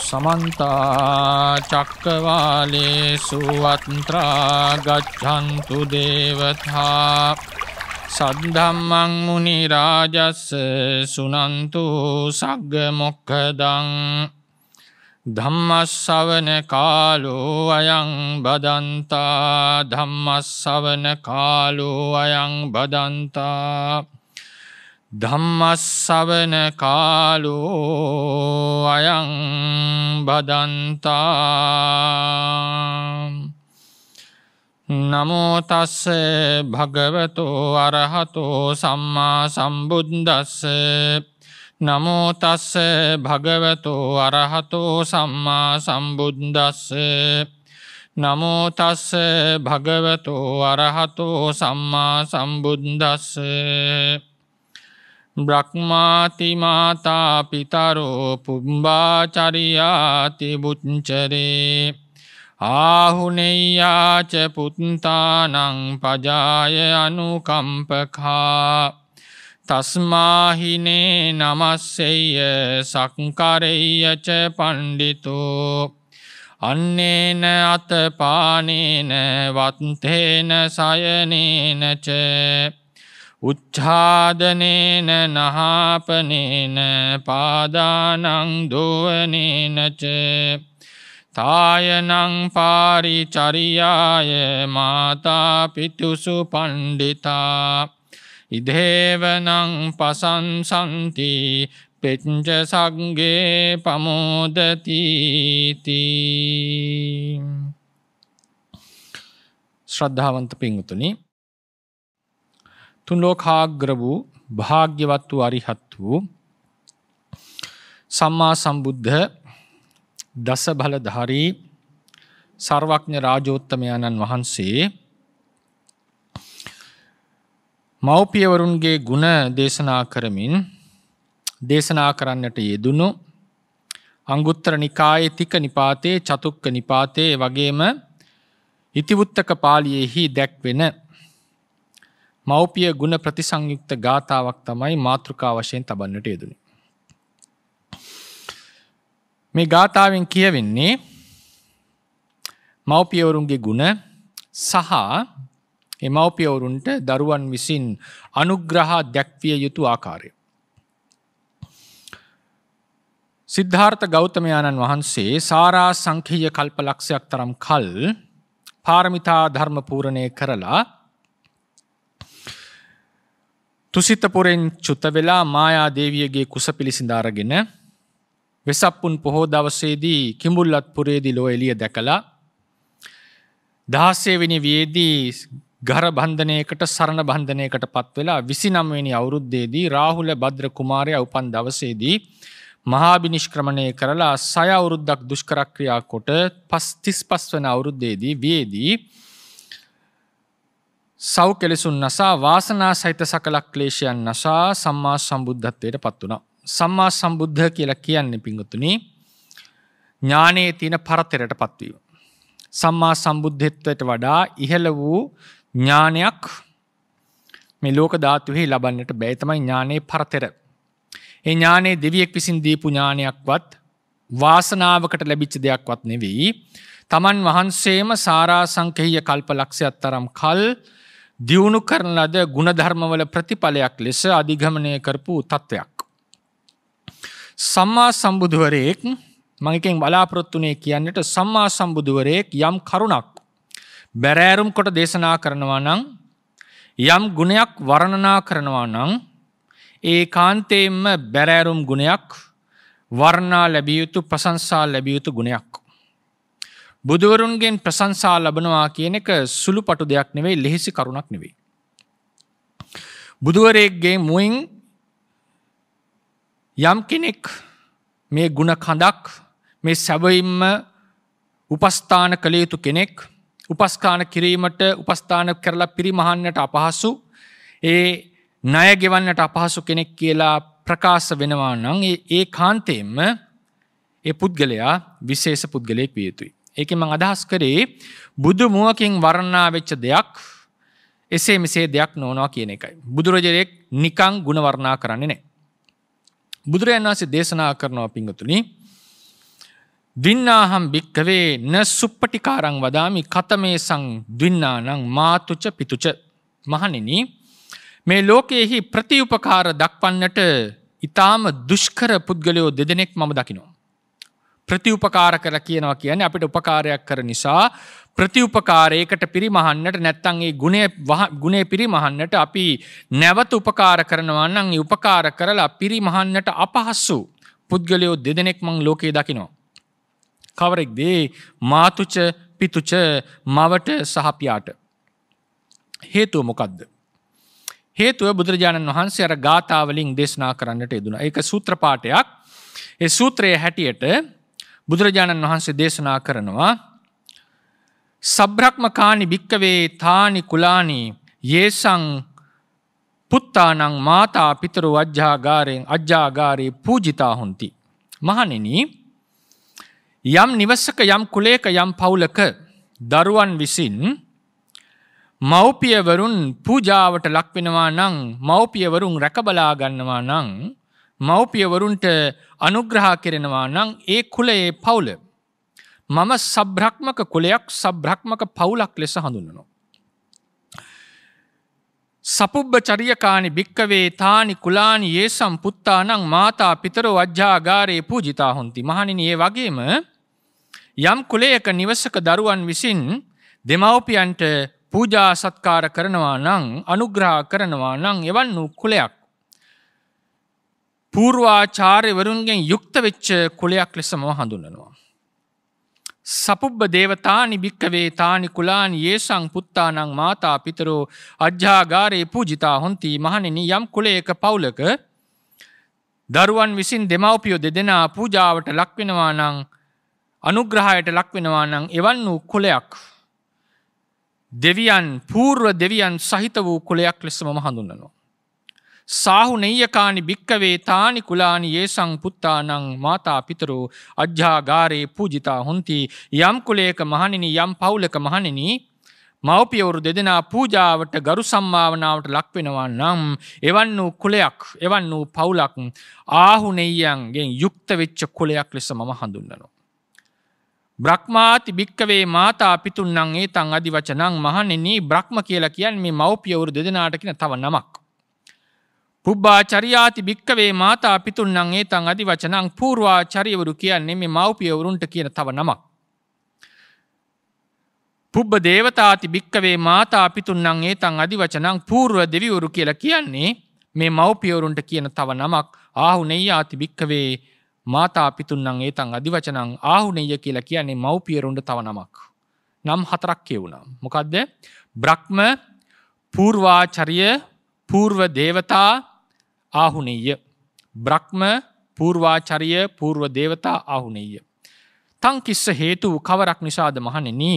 समन्ता चक्रवालेषु अत्रा गच्छन्तु देवता सद्धम्मं मुनिराजस्य सुनन्तु सग्गमोक्खदं धम्मश्रवण कालो अयं बदन्ता धम्मश्रवण कालो अयं बदन्ता ධම්මස්සවන කාලෝ අයං බදන්තා නමෝ තස්ස භගවතෝ අරහතෝ සම්මා සම්බුද්දස්ස නමෝ තස්ස භගවතෝ අරහතෝ සම්මා සම්බුද්දස්ස නමෝ තස්ස භගවතෝ අරහතෝ සම්මා සම්බුද්දස්ස බ්‍රහ්මාති මාතා පිතරෝ පුම්බාචරියාති බුච්චරේ ආහුනේයාච පුත්තානං පජාය අනුකම්පකා තස්මාහිනේ නමස්සෙය්‍ය සක්කරෙය්‍ය ච පණ්ඩිතෝ අන්නේන අතපානේන වත්තේන සයනේන ච උච්ඡාදනේන නහාපනේන පාදානං දෝවනේන ච තායනං පාරිචරියාය මාතා පිතුසු පණ්ඩිතා ඉදේවනං පසංසන්ති පෙච්ච සග්ගේ පමෝදති තී. ශ්‍රද්ධාවන්ත පින්වතුනි, තුන් ලෝකාග්‍ර වූ භාග්‍යවත් වූ අරිහත් වූ සම්මා සම්බුද්ධ දස බලධාරී සර්වඥ රාජෝත්තමයන්න් වහන්සේ මව්පියවරුන්ගේ ගුණ දේශනා කරමින් දේශනා කරන්නට යෙදුණු අංගුත්තර නිකායේ තික නිපාතේ චතුක්ක නිපාතේ වගේම ඉතිවුත්තක පාළියේහි දැක්වෙන මව්පිය ගුණ ප්‍රතිසංයුක්ත ගාථාවක් තමයි මාතෘකා වශයෙන් තබන්නට යෙදුනේ. මේ ගාථාවෙන් කියවෙන්නේ මව්පියවරුන්ගේ ගුණ සහ ඒ මව්පියවරුන්ට දරුවන් විසින් අනුග්‍රහ දැක්විය යුතු ආකාරය. සිද්ධාර්ථ ගෞතමයාණන් වහන්සේ සාරා සංඛ්‍යෙය කල්පලක්ෂයක් තරම් කල් පාරමිතා ධර්ම පූර්ණය කරලා තුසිතපුරෙන් චුත වෙලා මායා දේවියගේ කුස පිළිසිඳ අරගෙන වෙසප්පුන් පොහෝ දවසේදී කිඹුල්ලත්පුරේදී ලෝ එළිය දැකලා 16 වෙනි වියේදී ගර බන්ධනයකට සරණ බන්ධනයකට පත් වෙලා 29 වෙනි අවුරුද්දේදී රාහුල භද්‍ර කුමාරයා උපන් දවසේදී මහා බිනිෂ්ක්‍රමණය කරලා 6 අවුරුද්දක් දුෂ්කර ක්‍රියා කොට 35 වෙනි අවුරුද්දේදී වියේදී සව් කෙලසුන් නසා වාසනා සහිත සකල ක්ලේශයන් නසා සම්මා සම්බුද්ධත්වයට පත් වුණා. සම්මා සම්බුද්ධ කියලා කියන්නේ පිංගුතුනි ඥානයේ තියෙන පරතරයට පත්වීම. සම්මා සම්බුද්ධත්වයට වඩා ඉහළ වූ ඥානයක් මේ ලෝක ධාතුවේ ලබන්නට බෑ. තමයි ඥානයේ පරතර. ඒ ඥානයේ දෙවියෙක් විසින් දීපු ඥානයක්වත් වාසනාවකට ලැබිච්ච දෙයක්වත් නෙවෙයි. තමන් වහන්සේම සාරා සංඛ්‍යෙය කල්පලක්ෂයක් තරම් කල් දියුණු කරන ලද ගුණධර්මවල ප්‍රතිඵලයක් ලෙස අධිගමනය කරපු තත්වයක්. සම්මා සම්බුදුවරයෙක් මම එකෙන් බලාපොරොත්තුනේ කියන්නට සම්මා සම්බුදුවරයෙක් යම් කරුණක් බැරෑරුම් කොට දේශනා කරනවා නම් යම් ගුණයක් වර්ණනා කරනවා නම් ඒකාන්තයෙන්ම බැරෑරුම් ගුණයක් වර්ණනා ලැබිය යුතු ප්‍රශංසා ලැබිය යුතු ගුණයක්. බුදුවරුන්ගෙන් ප්‍රශංසා ලබනවා කියන එක සුළුපටු දෙයක් නෙවෙයි, ලෙහිසි කරුණක් නෙවෙයි. බුදුවරයෙක්ගේ මුවින් යම් කෙනෙක් මේ ගුණ කඳක් මේ සැබවින්ම උපස්ථාන කළ යුතු කෙනෙක්, උපස්ථාන කිරීමට උපස්ථාන කරලා පිරිමහන්නට අපහසු, ඒ ණය ගෙවන්නට අපහසු කෙනෙක් කියලා ප්‍රකාශ වෙනවා නම් ඒ කාන්තේම ඒ පුද්ගලයා විශේෂ පුද්ගලයෙක් විය යුතුයි. ඒකෙන් මම අදහස් කරේ බුදු මුවකින් වර්ණනා වෙච්ච දෙයක් එසේ මෙසේ දෙයක් නොවනවා කියන එකයි. බුදුරජාණන් නිකං ගුණ වර්ණනා කරන්නේ නැහැ. බුදුරජාණන් වහන්සේ දේශනා කරනවා පින්වතුනි දින්නාහම් භික්කවේ න සුප්පටිකාරං වදාමි කතමේසං දින්නානං මාතුච පිතුච. මහණෙනි, මේ ලෝකයේහි ප්‍රතිඋපකාර දක්වන්නට ඊටාම දුෂ්කර පුද්ගලයෝ දෙදෙනෙක් මම දකිනවා. ප්‍රතිඋපකාර කරලා කියනවා කියන්නේ අපිට උපකාරයක් කර නිසා ප්‍රතිඋපකාරයකට පිරිමහන්නට නැත්නම් ඒ ගුණය පිරිමහන්නට අපි නැවත උපකාර කරනවා නම් ඒ උපකාර කරලා පිරිමහන්නට අපහසු පුද්ගලයෝ දෙදෙනෙක් මම ලෝකේ දකිනවා. කවරෙක්ද? මාතුච පිතුච, මවට සහ පියාට. හේතුව මොකද්ද? හේතුව බුදුරජාණන් වහන්සේ අර ගාථා වලින් දේශනා කරන්නට යෙදුණා. ඒක සූත්‍ර පාඨයක්. ඒ සූත්‍රයේ හැටියට බුදුරජාණන් වහන්සේ දේශනා කරනවා සබ්‍රක්මකානි භික්කවේ තානි කුලානි යේසං පුත්තානං මාතා පිතරු අජ්ජාගාරේ පූජිතා හොಂತಿ. මහණෙනි, යම් නිවසක යම් කුලයක යම් පවුලක දරුවන් විසින් මව්පියවරුන් පූජාවට ලක් වෙනවා නම්, මව්පියවරුන් රැකබලා ගන්නවා නම්, මව්පියවරුන්ට අනුග්‍රහ කරනවා නම් ඒ කුලයේ පවුල මම සබ්‍රක්‍මක කුලයක්, සබ්‍රක්‍මක පවුලක් ලෙස හඳුන්වනවා. සපුබ්බචරියකානි භික්කවේ තානි කුලානි යේසම් පුත්තානං මාතා පිතරෝ අජ්ජාගාරේ පූජිතා හොಂತಿ. මහණෙනි, ඒ වගේම යම් කුලයක නිවසක දරුවන් විසින් දෙමව්පියන්ට පූජා සත්කාර කරනවා නම්, අනුග්‍රහ කරනවා නම්, එවන් වූ කුලයක් පූර්වාචාර්යවරුන්ගෙන් යුක්ත වෙච්ච කුලයක් ලෙස මම හඳුන්වනවා. සපුබ්බ දේවතානි භික්කවේ තානි කුලානි යේසං පුත්තානං මාතා පිතරෝ අජ්ජාගාරේ පූජිතා හොಂತಿ. මහණෙනි, යම් කුලයක පවුලක දරුවන් විසින් දෙමව්පියෝ දෙදෙනා පූජාවට ලක් වෙනවා නම්, අනුග්‍රහයට ලක් වෙනවා නම්, එවන් වූ කුලයක් දෙවියන්, පූර්ව දෙවියන් සහිත වූ කුලයක් ලෙස මම හඳුන්වනවා. සාහු නෙය්‍යකානි භික්කවේ තානි කුලානි යේසං පුත්තානං මාතා පිතරෝ අජ්ජාගාරේ පූජිතා හොಂತಿ. යම් කුලයක මහණෙනි, යම් පවුලක මහණෙනි, මව්පියවරු දෙදෙනා පූජාවට ගරු සම්මාවනාවට ලක් වෙනවා නම්, එවන් වූ කුලයක්, එවන් වූ පවුලක් ආහු නෙය්‍යයන්ගෙන් යුක්ත වෙච්ච කුලයක් ලෙස මම හඳුන්වනවා. බ්‍රහ්මාති භික්කවේ මාතා පිතුන්නං ඒතං අදි වචනං. මහණෙනි, බ්‍රහ්ම කියලා කියන්නේ මේ මව්පියවරු දෙදෙනාට කියන තව නමක්. පුබ්බාචරියාති භික්කවේ මාතා පිතුන්නං ඒතං අදි වචනං. පූර්වාචාර්යවරු කියන්නේ මේ මව්පියවරුන්ට කියන තව නමක්. පුබ්බ දේවතාති භික්කවේ මාතා පිතුන්නං ඒතං අදි වචනං. පූර්ව දෙවිවරු කියලා කියන්නේ මේ මව්පියවරුන්ට කියන තව නමක්. ආහු නෙය්‍යාති භික්කවේ මාතා පිතුන්නං ඒතං අදි වචනං. ආහු නෙය්‍ය කියලා කියන්නේ මව්පියවරුන්ට තව නමක්. නම් හතරක් කියුණා. මොකද්ද? බ්‍රහ්ම, පූර්වාචාර්ය, පූර්ව දේවතා, ආහුනෙය්‍ය. බ්‍රහ්ම, පූර්වාචාර්ය, පූර්ව දේවතා, ආහුනෙය්‍ය. තං කිස්ස හේතු කවරක් නිසාද මහණෙනි?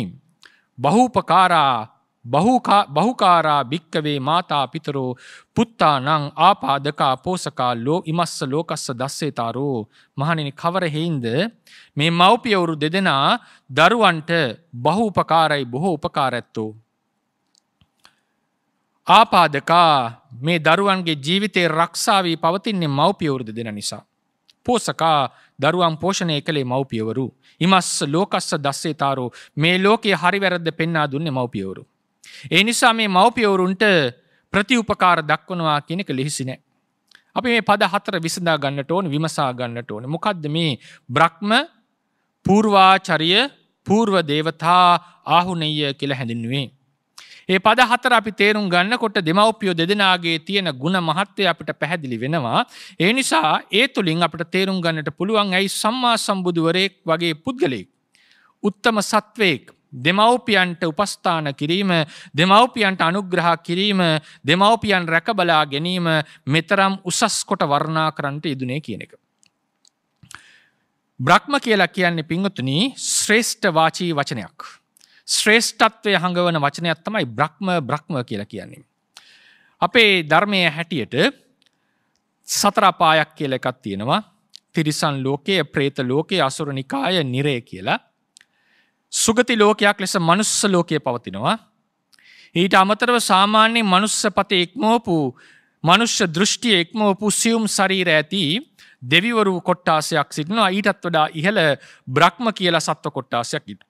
බහුකාරා භික්කවේ මාතා පිතරෝ පුත්තානං ආපාදකා පෝසකා ඉමස්ස ලෝකස්ස දස්සේතාරෝ. මහණෙනි, කවර හේින්ද මේ මව්පියවරු දෙදෙනා දරුවන්ට බහූපකාරයි, බොහෝ උපකාරැත්තෝ. ආපාදකා, මේ දරුවන්ගේ ජීවිතේ රක්ෂා වී පවතින්නේ මව්පියවරු දෙදෙනා නිසා. පෝසකා, දරුවන් පෝෂණය කළේ මව්පියවරු. ඉමස්ස ලෝකස්ස දස්සේතාරෝ, මේ ලෝකයේ හරි වැරද්ද පෙන්වා දුන්නේ මව්පියවරු. ඒ නිසා මේ මව්පියවරුන්ට ප්‍රතිඋපකාර දක්වනවා කියන එක ලෙහෙසි නෑ. අපි මේ පද හතර විසඳා ගන්නට ඕනේ, විමසා ගන්නට ඕනේ. මොකද්ද මේ බ්‍රහ්ම, පූර්වාචාර්ය, පූර්ව දේවතා, ආහුනෙය්‍ය කියලා හැඳින්වුවේ? ඒ පද හතර අපි තේරුම් ගන්නකොට දෙමව්පියෝ දෙදෙනාගේ තියෙන ගුණ මහත්වය අපිට පැහැදිලි වෙනවා. ඒ නිසා ඒ තුලින් අපිට තේරුම් ගන්නට පුළුවන් ඇයි සම්මා සම්බුදුවරයෙක් වගේ පුද්ගලයෙක්, උත්තම සත්වයෙක්, දෙමව්පියන්ට උපස්ථාන කිරීම, දෙමව්පියන්ට අනුග්‍රහ කිරීම, දෙමව්පියන් රැකබලා ගැනීම මෙතරම් උසස් කොට වර්ණනා කරන්නට යෙදුනේ කියන එක. බ්‍රහ්ම කියලා කියන්නේ පින්වතුනි ශ්‍රේෂ්ඨ වාචී වචනයක්. ශ්‍රේෂ්ඨත්වය හඟවන වචනයක් තමයි බ්‍රහ්ම කියලා කියන්නේ. අපේ ධර්මයේ හැටියට සතර අපායක් කියලා එකක් තියෙනවා. තිරිසන් ලෝකයේ, പ്രേත ලෝකයේ, අසුර නිකාය, නිරය කියලා. සුගති ලෝකයක් ලෙස මනුස්ස ලෝකයේ පවතිනවා. ඊට අමතරව සාමාන්‍ය මනුස්ස පතේ ඉක්මවපු, මනුෂ්‍ය දෘෂ්ටිය ඉක්මවපු සියුම් ශරීර ඇති දෙවිවරු කොට්ටාසයක් සිටිනවා. ඊටත් වඩා ඉහළ බ්‍රහ්ම කියලා සත්ව කොට්ටාසයක් ඉන්නවා.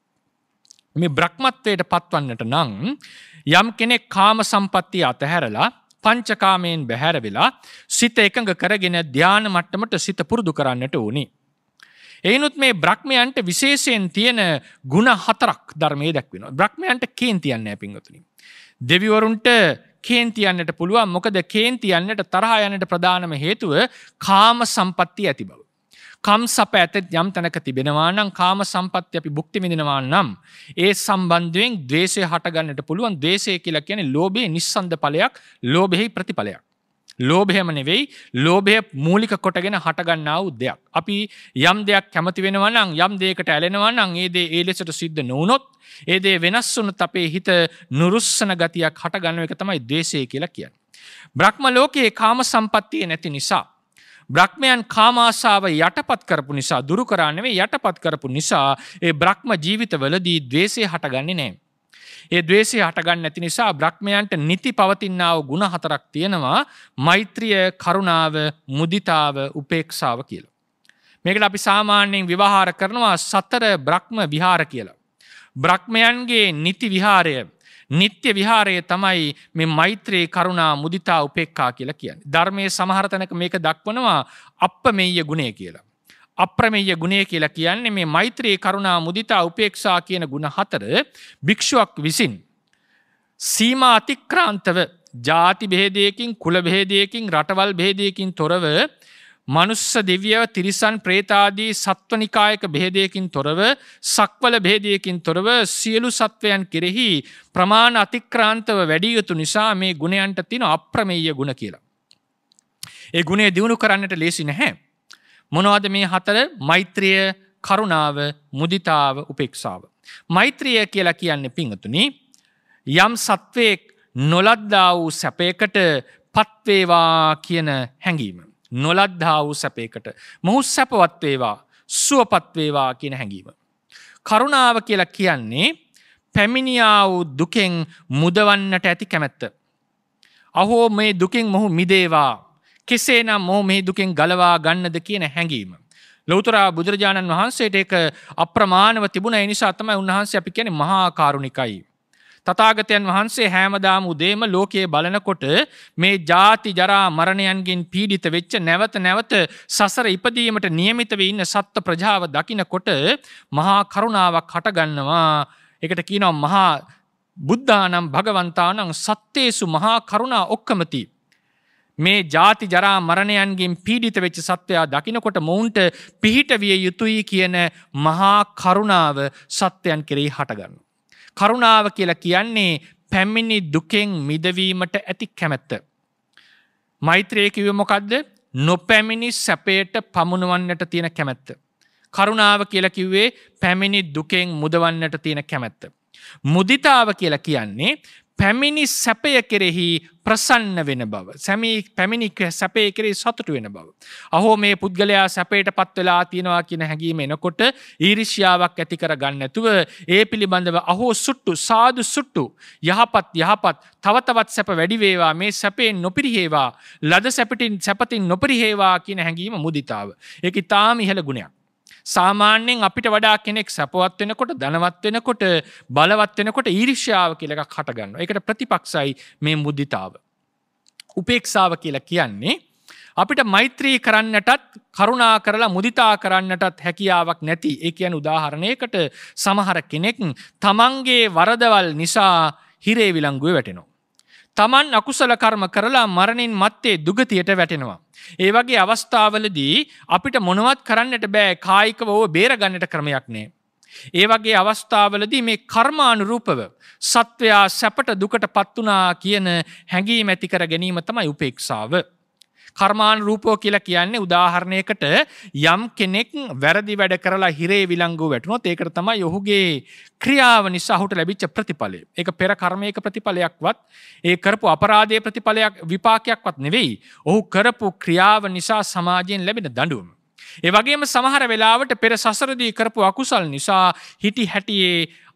මේ බ්‍රහ්මත්වයට පත්වන්නට නම් යම් කෙනෙක් කාම සම්පත්තිය අතහැරලා පංචකාමයෙන් බැහැර වෙලා සිත එකඟ කරගෙන ධාන මට්ටමට සිත පුරුදු කරන්නට ඕනේ. එයිනුත් මේ බ්‍රහ්මයන්ට විශේෂයෙන් තියෙන ගුණ 4ක් ධර්මයේ දක්වනවා. බ්‍රහ්මයන්ට කේන්ති යන්නේ නැහැ පින්වතුනි. දෙවිවරුන්ට කේන්ති යන්නට පුළුවන්. මොකද කේන්ති යන්නට තරහ යන්නට ප්‍රධානම හේතුව කාම සම්පත්තිය ඇති බව. කම් සප ඇත යම් තැනක තිබෙනවා නම් කාම සම්පත්තිය අපි භුක්ති විඳිනවා නම් ඒ සම්බන්ධයෙන් ද්වේෂය හට ගන්නට පුළුවන්. ද්වේෂය කියලා කියන්නේ ලෝභයේ නිස්සන්ද ඵලයක්, ලෝභෙහි ප්‍රතිඵලයක්. ලෝභයම නෙවෙයි, ලෝභය මූලික කොටගෙන හට ගන්නා වූ දෙයක්. අපි යම් දෙයක් කැමති වෙනවා නම්, යම් දෙයකට ඇලෙනවා නම්, ඒ දේ ඒ ලෙසට සිද්ධ නොවුනොත්, ඒ දේ වෙනස් වුණොත් අපේ හිත නුරුස්සන ගතියක් හට ගන්න එක තමයි ද්වේෂය කියලා කියන්නේ. බ්‍රහ්ම ලෝකයේ කාම සම්පත්තිය නැති නිසා, බ්‍රහ්මයන් කාමාශාව යටපත් කරපු නිසා, දුරු කරා නෙවෙයි යටපත් කරපු නිසා ඒ බ්‍රහ්ම ජීවිතවලදී ද්වේෂය හටගන්නේ නැහැ. ඒ ද්වේෂය හටගන්නේ නැති නිසා බ්‍රහ්මයන්ට නිති පවතිනා වූ ගුණ 4ක් තියෙනවා. මෛත්‍රිය, කරුණාව, මුදිතාව, උපේක්ෂාව කියලා. මේකට අපි සාමාන්‍යයෙන් විවහාර කරනවා සතර බ්‍රහ්ම විහාර කියලා. බ්‍රහ්මයන්ගේ නිති විහාරය, නිත්‍ය විහාරය තමයි මේ මෛත්‍රී, කරුණා, මුදිතා, උපේක්ඛා කියලා කියන්නේ. ධර්මයේ සමහර තැනක මේක දක්වනවා අප්‍රමේය ගුණය කියලා. අප්‍රමේය ගුණය කියලා කියන්නේ මේ මෛත්‍රී, කරුණා, මුදිතා, උපේක්ෂා කියන ගුණ 4 භික්ෂුවක් විසින් සීමා අතික්‍රාන්තව ಜಾති භේදයකින්, කුල භේදයකින්, රටවල් භේදයකින් තොරව, මනුස්ස, දිව්‍ය, තිරිසන්, പ്രേතාදී සත්වනිකායක භේදයකින් තොරව, සක්වල භේදයකින් තොරව සියලු සත්වයන් කෙරෙහි ප්‍රමාණ අතික්‍රාන්තව වැඩි යුතු නිසා මේ ගුණයන්ට තියෙන අප්‍රමේය ගුණ කියලා. ඒ ගුණය දිනු කරන්නට ලේසි නැහැ. මොනවද මේ 4? මෛත්‍රිය, කරුණාව, මුදිතාව, උපේක්ෂාව. මෛත්‍රිය කියලා කියන්නේ පින්වතුනි, යම් සත්වයක් නොලද්දා වූ සැපයකට පත් වේවා කියන හැඟීම. නොලද්දා වූ සැපයකට මොහු සැපවත් වේවා, සුවපත් වේවා කියන හැඟීම. කරුණාව කියලා කියන්නේ පැමිණියා වූ දුකෙන් මුදවන්නට ඇති කැමැත්ත. අහෝ මේ දුකෙන් මොහු මිදේවා, කෙසේනම් මොහු මේ දුකෙන් ගලවා ගන්නද කියන හැඟීම. ලෞතර බුදුරජාණන් වහන්සේට ඒක අප්‍රමාණව තිබුණ. ඒ නිසා තමයි උන්වහන්සේ අපි කියන්නේ මහා කාරුණිකයි. තථාගතයන් වහන්සේ හැමදාම උදේම ලෝකයේ බලනකොට මේ ජාති, ජරා, මරණයන්ගෙන් පීඩිත වෙච්ච, නැවත නැවත සසර ඉපදීමට නියමිත වෙ ඉන්න සත්ත්ව ප්‍රජාව දකිනකොට මහා කරුණාවක් හටගන්නවා. ඒකට කියනවා මහා බුද්ධානම් භගවන්තානම් සත්තේසු මහා කරුණා ඔක්කමති. මේ ජාති, ජරා, මරණයන්ගෙන් පීඩිත වෙච්ච සත්වයා දකිනකොට මොවුන්ට පිහිට විය යුතුයි කියන මහා කරුණාව සත්වයන් කෙරෙහි හටගන්නවා. කරුණාව කියලා කියන්නේ පැමිණි දුකෙන් මිදවීමට ඇති කැමැත්ත. මෛත්‍රිය කිව්වේ මොකද්ද? නොපැමිණි සැපයට පමුණවන්නට තියෙන කැමැත්ත. කරුණාව කියලා කිව්වේ පැමිණි දුකෙන් මුදවන්නට තියෙන කැමැත්ත. මුදිතාව කියලා කියන්නේ පැමිණි සැපය කෙරෙහි ප්‍රසන්න වෙන බව. පැමිණි සැපය කෙරෙහි සතුටු වෙන බව. අහෝ මේ පුද්ගලයා සැපයට පත් වෙලා තියෙනවා කියන හැඟීම එනකොට ඊර්ෂ්‍යාවක් ඇති කර ගන්න නැතුව ඒ පිළිබඳව අහෝ සුට්ටු, සාදු සුට්ටු, යහපත් යහපත්, තව තවත් සැප වැඩි වේවා, මේ සැපෙන් නොපිරිහෙවා, ලද සැපතින් නොපිරිහෙවා කියන හැඟීම මුදිතාව. ඒක ඊටාම ඉහළ ගුණයක්. සාමාන්‍යයෙන් අපිට වඩා කෙනෙක් සැපවත් වෙනකොට, ධනවත් වෙනකොට, බලවත් වෙනකොට ඊර්ෂ්‍යාව කියලා එකක් හට ගන්නවා. ඒකට ප්‍රතිපක්ෂයි මේ මුදිතාව. උපේක්ෂාව කියලා කියන්නේ අපිට මෛත්‍රී කරන්නටත්, කරුණා කරලා මුදිතා කරන්නටත් හැකියාවක් නැති. ඒ කියන්නේ උදාහරණයකට සමහර කෙනෙක් තමන්ගේ වරදවල් නිසා හිරේ විලංගුවේ වැටෙනවා. තමන් අකුසල කර්ම කරලා මරණින් මත්තේ දුගතියට වැටෙනවා. ඒ වගේ අවස්ථාවලදී අපිට මොනවත් කරන්නට බෑ, කායිකව ඕව බේරගන්නට ක්‍රමයක් නෑ. ඒ වගේ අවස්ථාවලදී මේ කර්මානුරූපව සත්වයා සැපට දුකට පත් වුණා කියන හැඟීම ඇති කර ගැනීම තමයි උපේක්ෂාව. කර්මානුරූපෝ කියලා කියන්නේ උදාහරණයකට යම් කෙනෙක් වැරදි වැඩ කරලා හිරේ විලංගුව වැටුණොත් ඒකට තමයි ඔහුගේ ක්‍රියාව නිසා ඔහුට ලැබිච්ච ප්‍රතිඵලය. ඒක පෙර කර්මයක ප්‍රතිඵලයක්වත්, ඒ කරපු අපරාධයේ ප්‍රතිඵලයක්, විපාකයක්වත් නෙවෙයි. ඔහු කරපු ක්‍රියාව නිසා සමාජයෙන් ලැබෙන දඬුවම. ඒ වගේම සමහර වෙලාවට පෙර සසරදී කරපු අකුසල් නිසා හිටි හැටියේ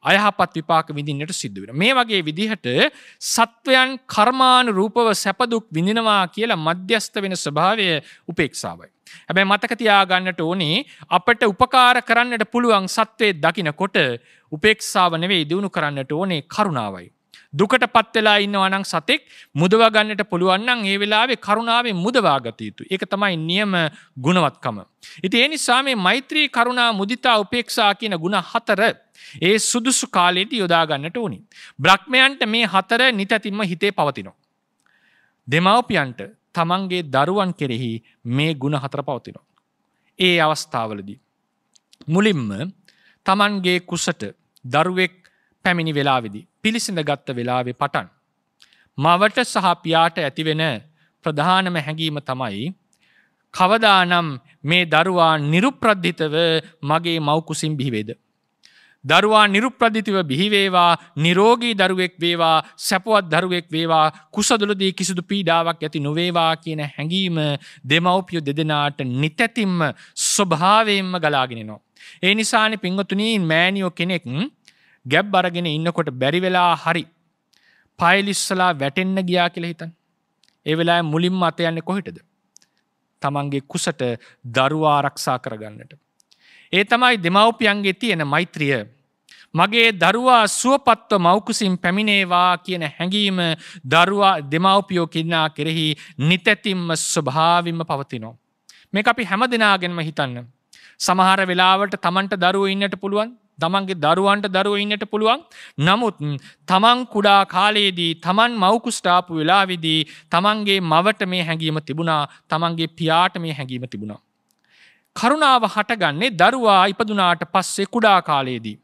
අයහපත් විපාක විඳින්නට සිද්ධ වෙනවා. මේ වගේ විදිහට සත්වයන් කර්මානුරූපව සැප දුක් විඳිනවා කියලා මධ්‍යස්ථ වෙන ස්වභාවය උපේක්ෂාවයි. හැබැයි මතක තියාගන්නට ඕනේ අපට උපකාර කරන්නට පුළුවන් සත්වයේ දකින්නකොට උපේක්ෂාව නෙවෙයි දිනු කරන්නට ඕනේ කරුණාවයි. දුකටපත් වෙලා ඉන්නවා නම් සතෙක් මුදවා ගන්නට පුළුවන් නම් ඒ වෙලාවේ කරුණාවෙන් මුදවා ගත යුතුයි. ඒක තමයි නියම ගුණවත්කම. ඉතින් ඒ නිසා මේ මෛත්‍රී, කරුණා, මුදිතා, උපේක්ෂා කියන ගුණ හතර ඒ සුදුසු කාලෙදී යොදා ගන්නට ඕනි. බ්‍රහ්මයන්ට මේ හතර නිතැතින්ම හිතේ පවතිනවා. දෙමව්පියන්ට තමන්ගේ දරුවන් කෙරෙහි මේ ගුණ හතර පවතිනවා. ඒ අවස්ථාවලදී මුලින්ම තමන්ගේ කුසට දරුවෙක් පැමිණි වෙලාවේදී පිළිසිඳ ගත්ත වෙලාවේ පටන් මවට සහ පියාට ඇතිවෙන ප්‍රධානම හැඟීම තමයි කවදානම් මේ දරුවා නිරුප්‍රදිතව මගේ මව් කුසින් බිහි වේද? දරුවා නිරුප්‍රදිතව බිහි වේවා, නිරෝගී දරුවෙක් වේවා, සැපවත් දරුවෙක් වේවා, කුසදොලදී කිසිදු පීඩාවක් ඇති නොවේවා කියන හැඟීම දෙමව්පිය දෙදෙනාට නිතැතින්ම ස්වභාවයෙන්ම ගලාගෙන එනවා. ඒ නිසානේ පින්වතුනි මෑණියෝ කෙනෙක් ගැබ් අරගෙන ඉන්නකොට බැරි වෙලා හරි පයලිස්සලා වැටෙන්න ගියා කියලා හිතන්න. ඒ වෙලාවේ මුලින්ම අත යන්නේ කොහෙටද? තමන්ගේ කුසට දරුවා ආරක්ෂා කරගන්නට. ඒ තමයි දෙමව්පියන්ගේ තියෙන මෛත්‍රිය. මගේ දරුවා සුවපත්ව මව් කුසින් පැමිණේවා කියන හැඟීම දරුවා දෙමව්පියෝ කෙනා කෙරෙහි නිතැතින්ම ස්වභාවයෙන්ම පවතිනවා. මේක අපි හැම දිනාගෙනම හිතන්න. සමහර වෙලාවට තමන්ට දරුවෝ ඉන්නට පුළුවන්. තමන්ගේ දරුවන්ට දරුවෝ ඉන්නට පුළුවන්. නමුත් තමන් කුඩා කාලයේදී තමන් මව් කුසට ආපු වෙලාවේදී තමන්ගේ මවට මේ හැඟීම තිබුණා. තමන්ගේ පියාට මේ හැඟීම තිබුණා. කරුණාව හටගන්නේ දරුවා ඉපදුනාට පස්සේ කුඩා කාලයේදී.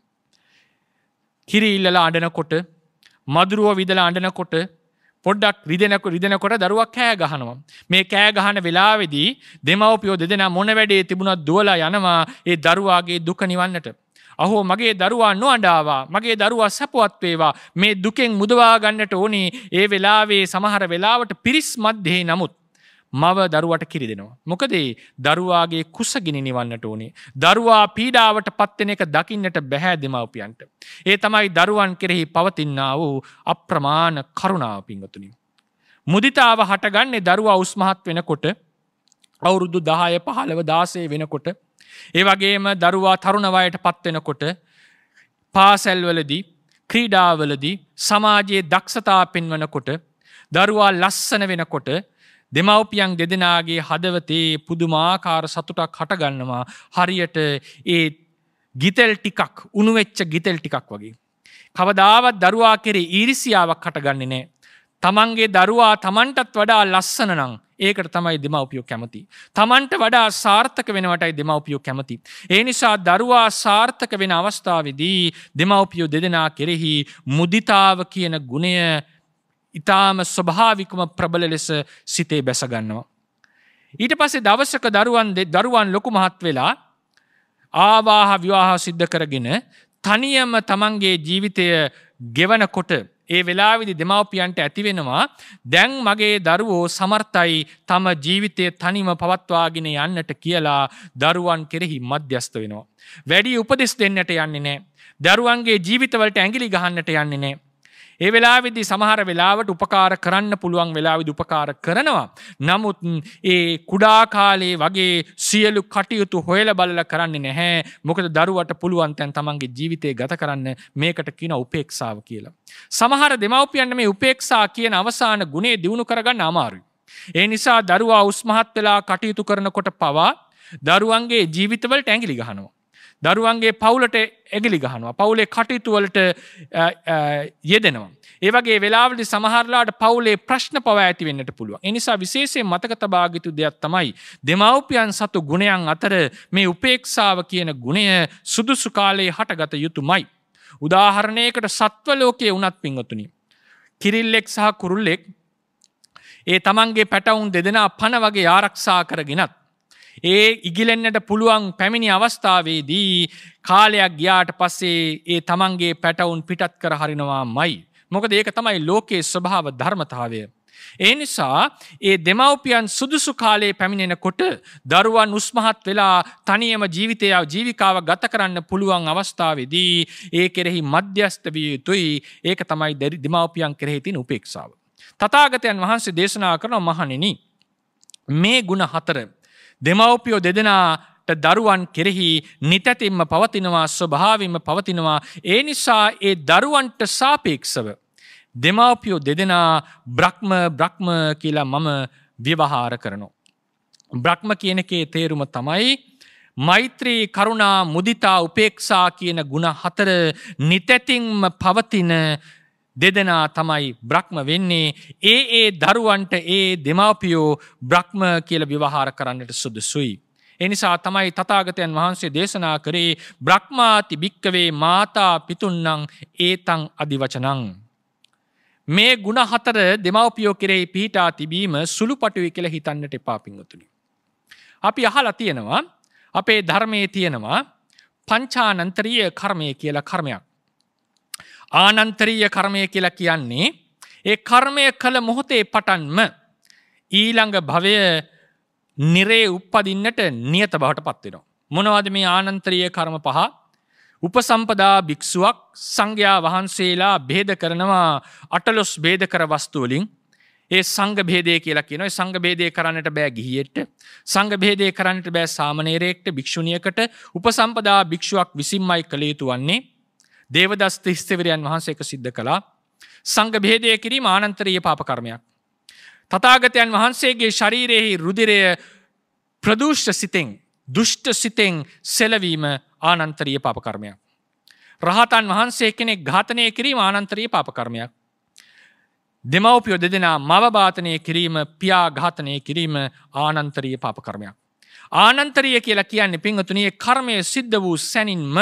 කිරි ඉල්ලලා අඬනකොට, මදුරුව විදලා අඬනකොට, පොඩ්ඩක් රිදෙනකොට දරුවා කෑ ගහනවා. මේ කෑ ගහන වෙලාවේදී දෙමව්පියෝ දෙදෙනා මොන වැඩේ තිබුණත් දුවලා යනවා ඒ දරුවාගේ දුක නිවන්නට. අහෝ මගේ දරුවා නොඅඬාවා, මගේ දරුවා සැපවත් වේවා, මේ දුකෙන් මුදවා ගන්නට ඕනේ. ඒ වෙලාවේ සමහර වෙලාවට පිරිස් මැද්දේ නමුත් මව දරුවට කිරි දෙනවා. මොකද දරුවාගේ කුසගිනි නිවන්නට ඕනේ. දරුවා පීඩාවට පත් වෙන එක දකින්නට බෑ දෙමව්පියන්ට. ඒ තමයි දරුවන් කෙරෙහි පවතිනා වූ අප්‍රමාණ කරුණාව පින්වතුනි. මුදිතාව හටගන්නේ දරුවා උස්මහත් වෙනකොට, අවුරුදු 10, 15, 16 වෙනකොට, ඒ වගේම දරුවා තරුණ වයයට පත් වෙනකොට, පාසල්වලදී, ක්‍රීඩාවලදී, සමාජයේ දක්ෂතා පෙන්වනකොට, දරුවා ලස්සන වෙනකොට දෙමව්පියන් දෙදෙනාගේ හදවතේ පුදුමාකාර සතුටක් හටගන්නවා. හරියට ඒ ගිතෙල් ටිකක්, උණු වෙච්ච ගිතෙල් ටිකක් වගේ. කවදාවත් දරුවා කෙරේ ඊර්ෂියාවක් හටගන්නේ නැහැ. තමන්ගේ දරුවා තමන්ටත් වඩා ලස්සන නම් ඒකට තමයි දෙමව්පියෝ කැමති. තමන්ට වඩා සාර්ථක වෙනවටයි දෙමව්පියෝ කැමති. ඒ නිසා දරුවා සාර්ථක වෙන අවස්ථාවේදී දෙමව්පියෝ දෙදෙනා කෙරෙහි මුදිතාව කියන ගුණය ඊටාම ස්වභාවිකම ප්‍රබල ලෙස සිතේ බැස ගන්නවා. ඊට පස්සේ දවසක දරුවන් ලොකු මහත් වෙලා ආවාහ විවාහ සිද්ධ කරගෙන තනියම තමන්ගේ ජීවිතය ගෙවනකොට ඒ වෙලාවේදී දෙමව්පියන්ට ඇති වෙනවා දැන් මගේ දරුවෝ සමර්ථයි තම ජීවිතය තනියම පවත්වාගෙන යන්නට කියලා දරුවන් කෙරෙහි මධ්‍යස්ත වෙනවා. වැඩි උපදෙස් දෙන්නට යන්නේ නැහැ. දරුවන්ගේ ජීවිතවලට ඇඟිලි ගහන්නට යන්නේ නැහැ. ඒ වෙලාවේදී සමහර වෙලාවට උපකාර කරන්න පුළුවන් වෙලාවේදී උපකාර කරනවා. නමුත් ඒ කුඩා කාලේ වගේ සියලු කටයුතු හොයලා බලලා කරන්නේ නැහැ. මොකද දරුවට පුළුවන් තැන් තමන්ගේ ජීවිතේ ගත කරන්න. මේකට කියන උපේක්ෂාව කියලා. සමහර දෙමව්පියන් මේ උපේක්ෂා කියන අවසාන ගුණය දිනු කරගන්න අමාරුයි. ඒ නිසා දරුවා උස්මහත් වෙලා කටයුතු කරනකොට පවා දරුවන්ගේ ජීවිතවලට ඇඟිලි ගහනවා. දරුවන්ගේ පවුලට ඇගිලි ගහනවා. පවුලේ කටයුතු වලට යෙදෙනවා. ඒ වගේ වෙලාවලදී සමහරලාට පවුලේ ප්‍රශ්න පවා ඇති වෙන්නට පුළුවන්. ඒ නිසා විශේෂයෙන් මතක තබා යුතු දෙයක් තමයි දෙමව්පියන් සතු ගුණයන් අතර මේ උපේක්ෂාව කියන ගුණය සුදුසු කාලයේ හටගත යුතුමයි. උදාහරණයකට සත්ව ලෝකයේ උනත් පින්වතුනි. කිරිල්ලෙක් සහ කුරුල්ලෙක් ඒ තමන්ගේ පැටවුන් දෙදෙනා පණ වගේ ආරක්ෂා කරගෙනත් ඒ ඉගිලෙන්නට පුළුවන් පැමිණි අවස්ථාවේදී කාලයක් ගියාට පස්සේ ඒ තමන්ගේ පැටවුන් පිටත් කර හරිනවාමයි. මොකද ඒක තමයි ලෝකයේ ස්වභාව ධර්මතාවය. ඒ නිසා ඒ දෙමව්පියන් සුදුසු කාලයේ පැමිණෙනකොට දරුවන් උස්මහත් වෙලා තනියම ජීවිකාව ගත කරන්න පුළුවන් අවස්ථාවේදී ඒ කෙරෙහි මධ්‍යස්ථ විය යුතුයි. ඒක තමයි දෙමව්පියන් කෙරෙහි තියෙන උපේක්ෂාව. තථාගතයන් වහන්සේ දේශනා කරන මහණෙනි මේ ගුණ 4 දෙමව්පියෝ දෙදෙනාට දරුවන් කෙරෙහි නිතැතින්ම පවතිනවා, ස්වභාවයෙන්ම පවතිනවා. ඒ නිසා ඒ දරුවන්ට සාපේක්ෂව දෙමව්පියෝ දෙදෙනා බ්‍රහ්ම කියලා මම ව්‍යවහාර කරනවා. බ්‍රහ්ම කියන එකේ තේරුම තමයි මෛත්‍රී, කරුණා, මුදිතා, උපේක්ෂා කියන ගුණ 4 නිතැතින්ම පවතින දෙදෙනා තමයි බ්‍රහ්ම වෙන්නේ. ඒ දරුවන්ට ඒ දෙමව්පියෝ බ්‍රහ්ම කියලා ව්‍යවහාර කරන්නට සුදුසුයි. ඒ නිසා තමයි තථාගතයන් වහන්සේ දේශනා කරේ බ්‍රහ්මාති භික්කවේ මාතා පිතුන්නං ඒතං අදිවචනං. මේ ගුණ 4 දෙමව්පියෝ කෙරෙහි පිහිටා තිබීම සුළුපටුයි කියලා හිතන්නට එපා පින්වතුනි. අපි අහලා තියෙනවා අපේ ධර්මයේ තියෙනවා පංචානන්තරීය කර්මය කියලා කර්මයක්. ආනන්තරීය කර්මය කියලා කියන්නේ ඒ කර්මය කළ මොහොතේ පටන්ම ඊළඟ භවය නිරේ උප්පදින්නට නියත බවට පත් වෙනවා. මොනවද මේ ආනන්තරීය කර්ම 5? උපසම්පදා භික්ෂුවක් සංඝයා වහන්සේලා භේද කරනවා 18 භේද කර වස්තු වලින්. ඒ සංඝ භේදය කියලා කියනවා. ඒ සංඝ භේදය කරන්නට බෑ ගිහියෙක්ට. සංඝ භේදය කරන්නට බෑ සාමණේරයෙක්ට, භික්ෂුණියකට. උපසම්පදා භික්ෂුවක් විසින්මයි කළ යුතු වන්නේ. දේවදත්ත ස්ථවිරයන් වහන්සේ එක සිද්ධ කළා. සංඝ භේදය කිරීම ආනන්තරීය පාප කර්මයක්. තථාගතයන් වහන්සේගේ ශරීරයේ රුධිරය ප්‍රදූෂ්‍ය සිතෙන්, දුෂ්ට සිතෙන් සෙලවීම ආනන්තරීය පාප කර්මයක්. රහතන් වහන්සේ කෙනෙක් ඝාතනය කිරීම ආනන්තරීය පාප කර්මයක්. දෙමව්පියෝ දෙදෙනා මව ඝාතනය කිරීම, පියා ඝාතනය කිරීම ආනන්තරීය පාප කර්මයක්. ආනන්තරීය කියලා කියන්නේ පින්වතුනි ඒ කර්මය සිද්ධ වූ සැනින්ම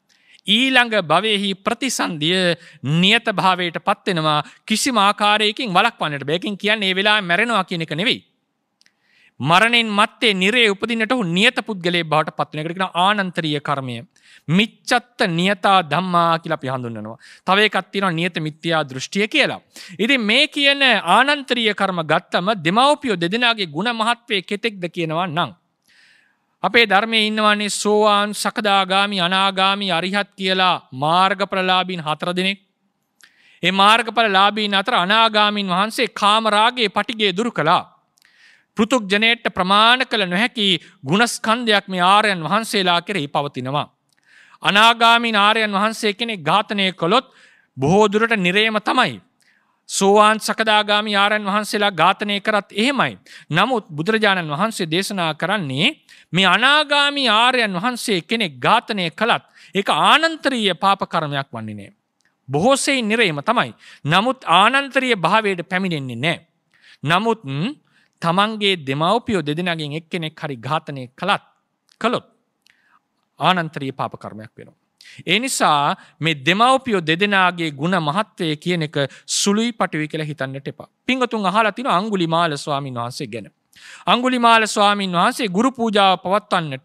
ඊළඟ භවයේහි ප්‍රතිසන්දිය නියත භාවයට පත් වෙනවා. කිසිම ආකාරයකින් වළක්වන්නට බෑ. ඒකෙන් කියන්නේ මේ වෙලාවේ මැරෙනවා කියන එක නෙවෙයි. මරණයෙන් මත්තේ නිරේ උපදින්නට උ නියත පුද්ගලයෙක් බවට පත් වෙන එකට කියනවා ආනන්තරීය කර්මය. මිච්ඡත්ත නියතා ධම්මා කියලා අපි හඳුන්වනවා. තව එකක් තියෙනවා නියත මිත්‍යා දෘෂ්ටිය කියලා. ඉතින් මේ කියන ආනන්තරීය කර්ම ගත්තම දෙමව්පියෝ දෙදෙනාගේ ගුණ මහත්වයේ කෙතෙක්ද කියනවා නම් අපේ ධර්මයේ ඉන්නවනේ සෝවාන්, සකදාගාමි, අනාගාමි, අරිහත් කියලා මාර්ගඵලලාභීන් 4 දෙනෙක්. ඒ මාර්ගඵලලාභීන් අතර අනාගාමීන් වහන්සේ කාමරාගයේ පටිගය දුරු කළා. පෘතුග්ජනයට ප්‍රමාණ කළ නොහැකි ගුණස්කන්ධයක් මේ ආර්යයන් වහන්සේලා කෙරෙහි පවතිනවා. අනාගාමීන් ආර්යයන් වහන්සේ කෙනෙක් ඝාතනය කළොත් බොහෝ දුරට නිරේම තමයි. සෝවාන්, සකදාගාමි ආර්යයන් වහන්සේලා ඝාතනය කරත් එහෙමයි. නමුත් බුදුරජාණන් වහන්සේ දේශනා කරන්නේ මේ අනාගාමී ආර්යයන් වහන්සේ කෙනෙක් ඝාතනය කළත් ඒක ආනන්තරීය පාප කර්මයක් වන්නේ නැහැ. බොහෝ සෙයින් නිරේම තමයි. නමුත් ආනන්තරීය භාවයට පැමිණෙන්නේ නැහැ. නමුත් තමන්ගේ දෙමව්පියෝ දෙදෙනාගෙන් එක්කෙනෙක් හරි ඝාතනය කළොත් ආනන්තරීය පාප කර්මයක් වෙනවා. ඒ නිසා මේ දෙමව්පියෝ දෙදෙනාගේ ගුණ මහත්වය කියන එක සුළුයි පටුයි කියලා හිතන්නට එපා. පින්වතුන් අහලා තිනවා අඟුලිමාල ස්වාමීන් වහන්සේ ගැන. අඟුලිමාල ස්වාමීන් වහන්සේ ගුරු පූජාව පවත්වන්නට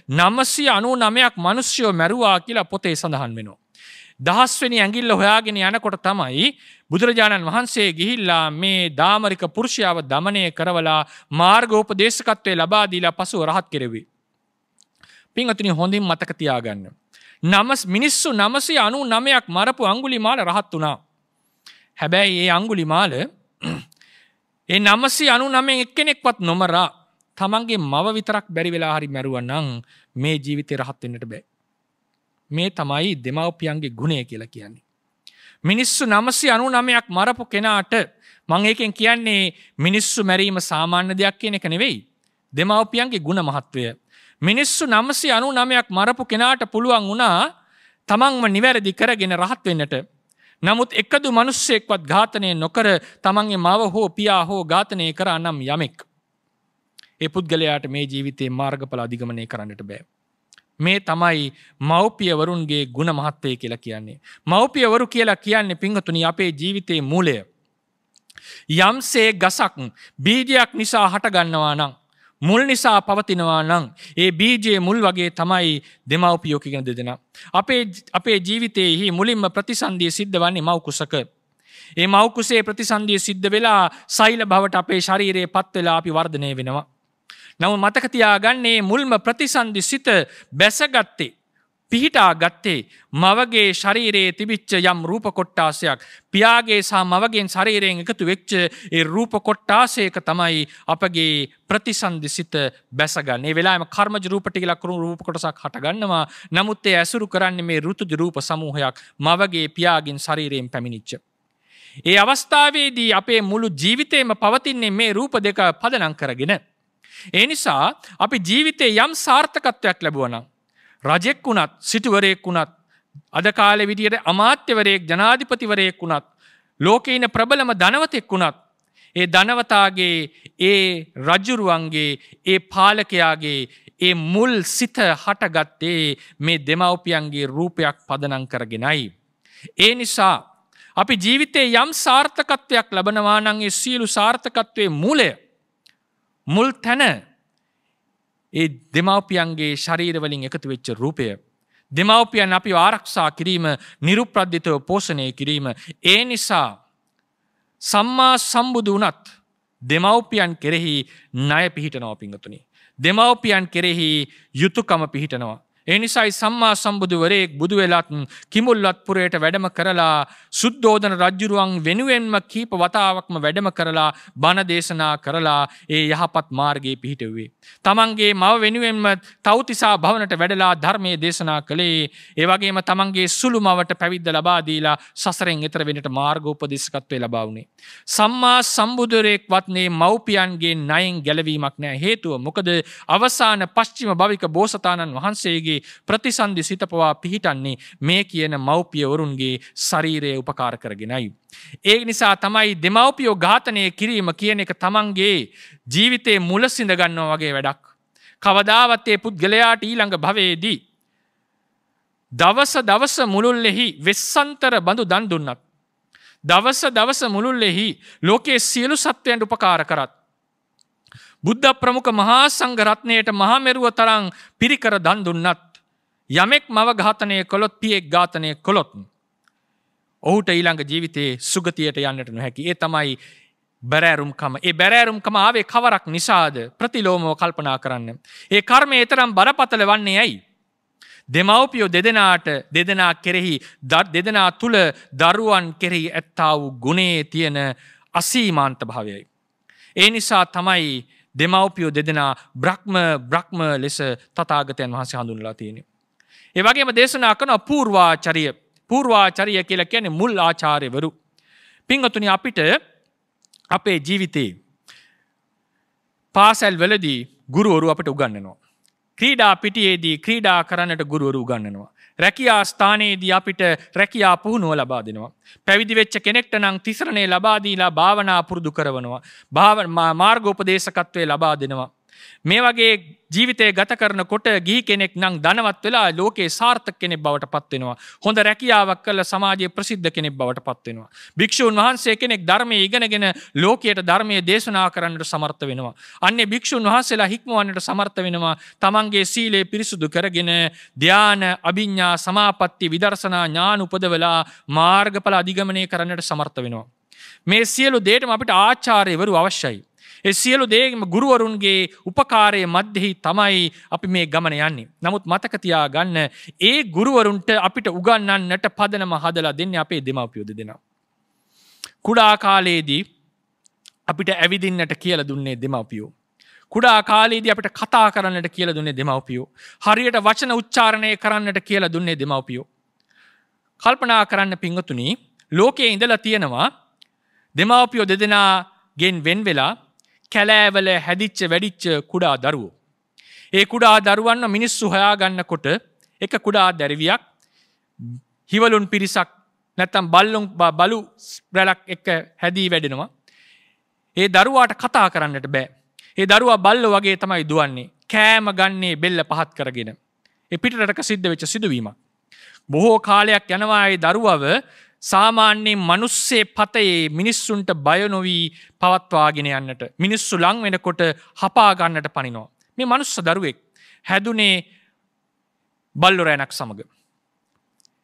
999ක් මිනිස්සුયો මැරුවා කියලා පොතේ සඳහන් වෙනවා. 10 වෙනි ඇඟිල්ල හොයාගෙන යනකොට තමයි බුදුරජාණන් වහන්සේ ගිහිල්ලා මේ දාමරික පුරුෂයාව দমনය කරවලා මාර්ගෝපදේශකත්වයේ ලබා දීලා පසුව රහත් කෙරෙව්වේ. පින්වතුනි හොඳින් මතක තියාගන්න. මිනිස්සු 999ක් මරපු අඟුලිමාල රහත් වුණා. හැබැයි ඒ අඟුලිමාල ඒ 999 එක්කෙනෙක්වත් නොමරා තමන්ගේ මව විතරක් බැරි වෙලා හරි මැරුවා නම් මේ ජීවිතේ රහත් වෙන්නට බෑ. මේ තමයි දෙමව්පියන්ගේ ගුණය කියලා කියන්නේ. මිනිස්සු 999ක් මරපු කෙනාට මම ඒකෙන් කියන්නේ මිනිස්සු මැරීම සාමාන්‍ය දෙයක් කියන එක නෙවෙයි. දෙමව්පියන්ගේ ගුණ මහත්වය. මිනිස්සු 999ක් මරපු කෙනාට පුළුවන් වුණා තමන්ව නිවැරදි කරගෙන රහත් වෙන්නට. නමුත් එකදු මිනිස්සෙක්වත් ඝාතනය නොකර තමන්ගේ මව හෝ පියා හෝ ඝාතනය කරා නම් යමෙක් ඒ පුද්ගලයාට මේ ජීවිතේ මාර්ගඵල අධිගමනය කරන්නට බෑ. මේ තමයි මව්පියවරුන්ගේ ගුණ මහත්වය කියලා කියන්නේ. මව්පියවරු කියලා කියන්නේ පින්වතුනි අපේ ජීවිතේ මූලය. යම්සේ ගසක් බීජයක් නිසා හට ගන්නවා නම් මුල් නිසා පවතිනවා නම් ඒ බීජයේ මුල් වගේ තමයි දෙමව්පියෝ කියන දෙදෙනා. අපේ ජීවිතයේහි මුලින්ම ප්‍රතිසන්දිය සිද්ධ වන්නේ මව් කුසක. ඒ මෞකුසේ ප්‍රතිසන්දිය සිද්ධ වෙලා සෛල බවට අපේ ශරීරයේ පත් වෙලා අපි වර්ධනය වෙනවා. නමුත් මතක තියාගන්න මේ මුල්ම ප්‍රතිසන්දි සිත බැසගත්තේ පිහිටා ගත්තේ මවගේ ශරීරයේ තිබිච්ච යම් රූප කොට්ටාසයක් පියාගේ සහ මවගේ ශරීරයෙන් එකතු වෙච්ච ඒ රූප කොට්ටාසයක තමයි අපගේ ප්‍රතිසන්දි සිත බැසගන්නේ. මේ වෙලාවෙම කර්මජ රූප ටික ලක්ෂණ රූප කොටසක් හට ගන්නවා. නමුත් ඒ ඇසුරු කරන්නේ මේ ඍතුජ රූප සමූහයක් මවගේ පියාගෙන් ශරීරයෙන් පැමිණිච්ච. ඒ අවස්ථාවේදී අපේ මුළු ජීවිතේම පවතින්නේ මේ රූප දෙක පදනම් කරගෙන. ඒ නිසා අපි ජීවිතේ යම් සාර්ථකත්වයක් ලැබුවා නම් රජෙක් වුණත් සිටුවරයෙක් වුණත් අද කාලේ විදියට අමාත්‍යවරයෙක් ජනාධිපතිවරයෙක් වුණත් ලෝකේ ඉන්න ප්‍රබලම ධනවතෙක් වුණත් ඒ ධනවතාගේ ඒ රජුරුවන්ගේ ඒ පාලකයාගේ ඒ මුල් සිත හටගත්තේ මේ දෙමව්පියන්ගේ රූපයක් පදනම් කරගෙනයි. ඒ නිසා අපි ජීවිතේ යම් සාර්ථකත්වයක් ලබනවා නම් ඒ සියලු සාර්ථකත්වයේ මූලය මුල් තැන ඒ දෙමව්පියන්ගේ ශරීර වලින් එකතු වෙච්ච රූපය. දෙමව්පියන් අපිව ආරක්ෂා කිරීම, නිරුප්‍රද්දිතව පෝෂණය කිරීම. ඒ නිසා සම්මා සම්බුදු වුණත් දෙමව්පියන් කෙරෙහි ණය පිහිටනවා පිංගතුනි. දෙමව්පියන් කෙරෙහි යුතුයකම පිහිටනවා. ඒ නිසායි සම්මා සම්බුදුවරයෙක් බුදු වෙලත් කිමුල්වත් පුරයට වැඩම කරලා සුද්ධෝදන රජුරුවන් වෙනුවෙන්ම කීප වතාවක්ම වැඩම කරලා බණ දේශනා කරලා ඒ යහපත් මාර්ගයේ පිහිටුවේ. තමන්ගේ මව වෙනුවෙන්ම තව්තිසා භවනට වැඩලා ධර්මයේ දේශනා කළේ. ඒ වගේම තමන්ගේ සුළු මවට පැවිද්ද ලබා දීලා සසරෙන් එතර වෙන්නට මාර්ගෝපදේශකත්වය ලබා වුණේ. සම්මා සම්බුදුරෙක්වත් මේ මව්පියන්ගේ ණයෙන් ගැලවීමක් නැහැ. හේතුව මොකද අවසාන පස්චිම භවික බෝසතාණන් වහන්සේගේ ප්‍රතිසන්දි සිත පවා පිහිටන්නේ මේ කියන මව්පියවරුන්ගේ ශරීරය උපකාර කරගෙනයි. ඒ නිසා තමයි දෙමව්පියෝ ඝාතනය කිරීම කියන එක තමන්ගේ ජීවිතේ මුල සිඳ ගන්නවා වගේ වැඩක්. කවදාවත් ඒ පුද්ගලයාට ඊළඟ භවයේදී දවස මුළුල්ලෙහි වෙස්සන්තර බඳු දන් දුන්නත් දවස මුළුල්ලෙහි ලෝකයේ සියලු සත්වයන්ට උපකාර කරත් බුද්ධ ප්‍රමුඛ මහා සංඝ රත්නයට මහා මෙරුව තරම් පිරිකර දන් දුන්නත් යමෙක් මව ඝාතනය කළොත් පියෙක් ඝාතනය කළොත් ඔහුට ඊළඟ ජීවිතේ සුගතියට යන්නට නොහැකි. ඒ තමයි බැරෑරුම්කම. ඒ බැරෑරුම්කම ආවේ කවරක් නිසාද? ප්‍රතිලෝමව කල්පනා කරන්න. ඒ කර්මය තරම් බරපතල වන්නේ ඇයි? දෙමව්පියෝ දෙදෙනා කෙරෙහි දෙදෙනා තුල දරුවන් කෙරෙහි ඇත්තා වූ ගුණයේ තියෙන අසීමාන්ත භාවයයි. ඒ නිසා තමයි දෙමව්පියෝ දෙදෙනා බ්‍රහ්ම ලෙස තථාගතයන් වහන්සේ හඳුන්වලා තියෙන්නේ. ඒ වගේම දේශනා කරන පූර්වාචාර්ය කියලා කියන්නේ මුල් ආචාර්යවරු. පින්වතුනි අපිට අපේ ජීවිතේ පාසල් වලදී ගුරුවරු අපිට උගන්වනවා. ක්‍රීඩා පිටියේදී ක්‍රීඩා කරන්නට ගුරුවරු උගන්වනවා. රැකියා ස්ථානයේදී අපිට රැකියා පුහුණුව ලබා දෙනවා. පැවිදි වෙච්ච කෙනෙක්ට නම් තිසරණේ ලබා දීලා භාවනා පුරුදු කරවනවා. මාර්ගෝපදේශකත්වයේ ලබා දෙනවා. මේ වගේ ජීවිතය ගත කරනකොට ගිහි කෙනෙක් නම් ධනවත් වෙලා ලෝකේ සාර්ථක කෙනෙක් බවට පත් වෙනවා. හොඳ රැකියාවක් කරලා සමාජයේ ප්‍රසිද්ධ කෙනෙක් බවට පත් වෙනවා. භික්ෂුන් වහන්සේ කෙනෙක් ධර්මයේ ඉගෙනගෙන ලෝකයට ධර්මයේ දේශනා කරන්නට සමර්ථ වෙනවා. අන්නේ භික්ෂුන් වහන්සේලා හික්මවන්නට සමර්ථ වෙනවා. තමන්ගේ සීලය පිරිසුදු කරගෙන ධාන, අභිඥා, සමාපatti, විදර්ශනා ඥාන උපදවලා මාර්ගඵල අධිගමනය කරන්නට සමර්ථ වෙනවා. මේ සියලු දේටම අපිට ආචාර්යවරු අවශ්‍යයි. ඒ සියලු දේම ගුරුවරුන්ගේ උපකාරයේ මැදෙහි තමයි අපි මේ ගමන යන්නේ. නමුත් මතක තියාගන්න ඒ ගුරුවරුන්ට අපිට උගන්වන්නට පදනම හදලා දෙන්නේ අපේ දෙමව්පියෝ දෙදෙනා. කුඩා කාලයේදී අපිට ඇවිදින්නට කියලා දුන්නේ දෙමව්පියෝ. කුඩා කාලයේදී අපිට කතා කරන්නට කියලා දුන්නේ දෙමව්පියෝ. හරියට වචන උච්චාරණය කරන්නට කියලා දුන්නේ දෙමව්පියෝ. කල්පනා කරන්න පින්වතුනි, ලෝකයේ ඉඳලා තියෙනවා දෙමව්පියෝ දෙදෙනාගෙන් වෙන් වෙලා කැලෑවල හැදිච්ච වැඩිච්ච කුඩා දරුවෝ. ඒ කුඩා දරුවන්ව මිනිස්සු හොයාගන්නකොට එක කුඩා දැරිවියක් හිවලුන් පිරිසක් නැත්තම් බලු රැලක් එක්ක හැදී වැඩෙනවා. ඒ දරුවාට කතා කරන්නට බෑ. ඒ දරුවා බල්ලෝ වගේ තමයි දුවන්නේ. කෑම ගන්නේ බෙල්ල පහත් කරගෙන. ඒ පිටරටක සිද්ධ වෙච්ච සිදුවීමක්. බොහෝ කාලයක් යනවා ඒ දරුවව සාමාන්‍යයෙන් මිනිස්සේ පතේ මිනිස්සුන්ට බය නොවි පවත්වාගෙන යන්නට, මිනිස්සු ලං වෙනකොට හපා ගන්නට පනිනවා. මේ මනුස්ස දරුවෙක් හැදුනේ බල්ලෝ රැණක් සමග.